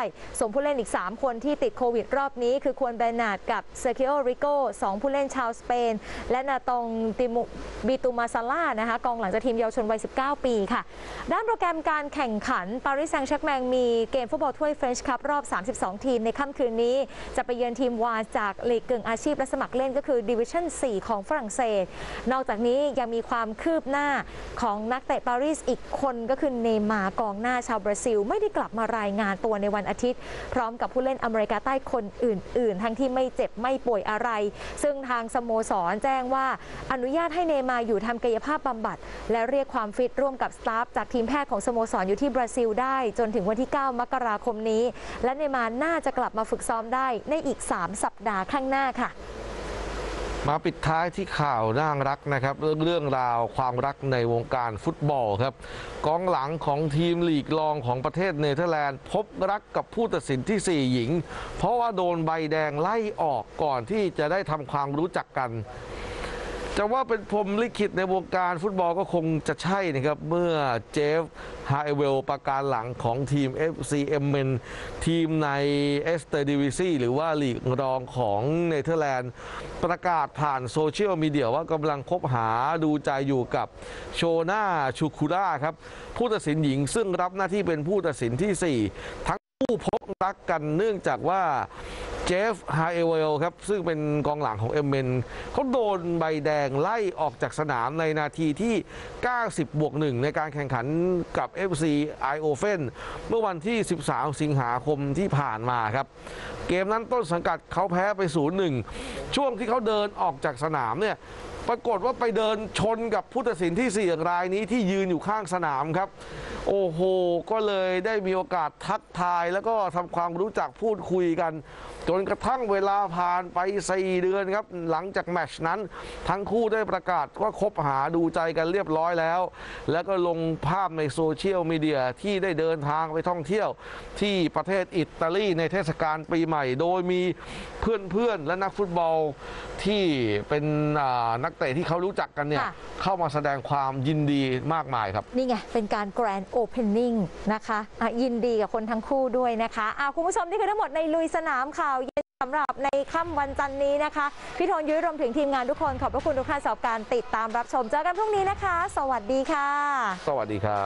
[SPEAKER 2] ส่งผู้เล่นอีกสามคนที่ติดโควิดรอบนี้คือควรเบรนาร์ดกับเซอร์คิโอริโกสองผู้เล่นชาวสเปนและนาตองติมุบิตูมาซาล่านะคะกองหลังจากทีมเยาวชนวัยสิบเก้าปีค่ะด้านโปรแกรมการแข่งขันปารีสแซงต์แชร์กแมงมีเกมฟุตบอลถ้วยเฟรนช์คัพรอบสามสิบสองทีมในค่ำคืนนี้จะไปเยือนทีมวานจากลีกกึ่งอาชีพและสมัครเล่นก็คือดิวิชั่นสี่ของฝรั่งเศสนอกจากนี้ยังมีความคืบหน้าของนักเตะปารีสอีกคนก็คือเนย์มาร์กองหน้าชาวบราซิลไม่ได้กลับมารายงานตัวในวันอาทิตย์พร้อมกับผู้เล่นอเมริกาใต้คนอื่นๆทั้งที่ไม่เจ็บไม่ป่วยอะไรซึ่งทางสโมสรแจ้งว่าอนุญาตให้เนย์มาร์อยู่ทำกายภาพบำบัดและเรียกความฟิตร่วมกับสตาฟจากทีมแพทย์ของสโมสรอยู่ที่บราซิลได้จนถึงวันที่เก้ามกราคมนี้และเนย์มาร์น่าจะกลับมาฝึกซ้อมได้ในอีกสามสัปดาห์ข้างหน้าค่ะ
[SPEAKER 1] มาปิดท้ายที่ข่าวน่ารักนะครับเรื่องเรื่องราวความรักในวงการฟุตบอลครับกองหลังของทีมลีกรองของประเทศเนเธอร์แลนด์พบรักกับผู้ตัดสินที่สี่หญิงเพราะว่าโดนใบแดงไล่ออกก่อนที่จะได้ทำความรู้จักกันจะว่าเป็นพรหมลิขิตในวงการฟุตบอลก็คงจะใช่นะครับเมื่อเจฟฮาเอเวลประการหลังของทีม เอฟ ซี เอ็ม เอ็น ทีมในเอสเตอร์ดิวิซีหรือว่าลีกรองของเนเธอร์แลนด์ประกาศผ่านโซเชียลมีเดียว่ากำลังคบหาดูใจอยู่กับโชน่าชูคูราครับผู้ตัดสินหญิงซึ่งรับหน้าที่เป็นผู้ตัดสินที่สี่ทั้งคู่พบรักกันเนื่องจากว่าเจฟฮาเอเวลครับซึ่งเป็นกองหลังของเอ็มเมนเขาโดนใบแดงไล่ออกจากสนามในนาทีที่เก้าสิบบวกหนึ่งในการแข่งขันกับ เอฟ ซี ไอโอเฟนเมื่อวันที่สิบสามสิงหาคมที่ผ่านมาครับเกมนั้นต้นสังกัดเขาแพ้ไป ศูนย์หนึ่ง ช่วงที่เขาเดินออกจากสนามเนี่ยปรากฏว่าไปเดินชนกับผู้ตัดสินที่สี่รายนี้ที่ยืนอยู่ข้างสนามครับโอ้โหก็เลยได้มีโอกาสทักทายแล้วก็ทำความรู้จักพูดคุยกันจนกระทั่งเวลาผ่านไปสี่เดือนครับหลังจากแมตช์นั้นทั้งคู่ได้ประกาศว่าคบหาดูใจกันเรียบร้อยแล้วแล้วก็ลงภาพในโซเชียลมีเดียที่ได้เดินทางไปท่องเที่ยวที่ประเทศอิตาลีในเทศกาลปีใหม่โดยมีเพื่อนๆและนักฟุตบอลที่เป็นนักเตะที่เขารู้จักกันเนี่ยเข้ามาแสดงความยินดีมากมายครับ
[SPEAKER 2] นี่ไงเป็นการแกรนด์โอเพนนิ่งนะคะะยินดีกับคนทั้งคู่ด้วยนะคะะคุณผู้ชมนี่คือทั้งหมดในลุยสนามข่าวเย็นสำหรับในค่ำวันจันทร์นี้นะคะพี่ธงยุ้ยรวมถึงทีมงานทุกคนขอบพระคุณทุกท่านสำหรับการติดตามรับชมเจอกันพรุ่งนี้นะคะสวัสดีค่ะ
[SPEAKER 1] สวัสดีครับ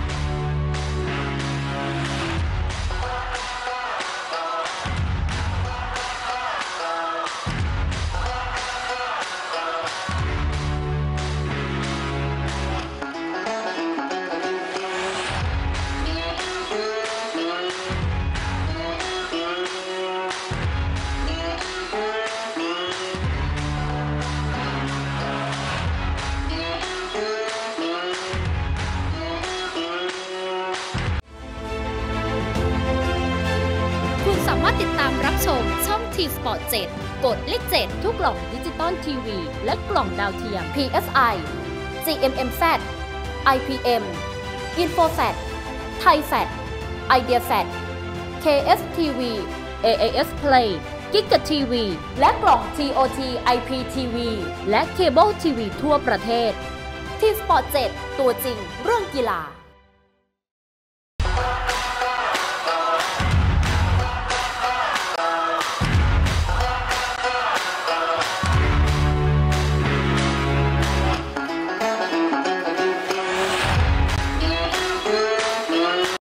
[SPEAKER 7] ติดตามรับชมช่อง ที สปอร์ต เจ็ด กดเลขเจ็ดทุกกล่องดิจิตอลทีวีและกล่องดาวเทียม พี เอส ไอ จี เอ็ม เอ็ม แซด ไอ พี เอ็ม InfoSat ไทยแฟต IdeaSat เค เอส ที วี เอ เอ เอส Play กิกะทีวีและกล่อง ที โอ ที ไอ พี ที วี และเคเบิลทีวีทั่วประเทศ ที สปอร์ต เจ็ด ตัวจริงเรื่องกีฬา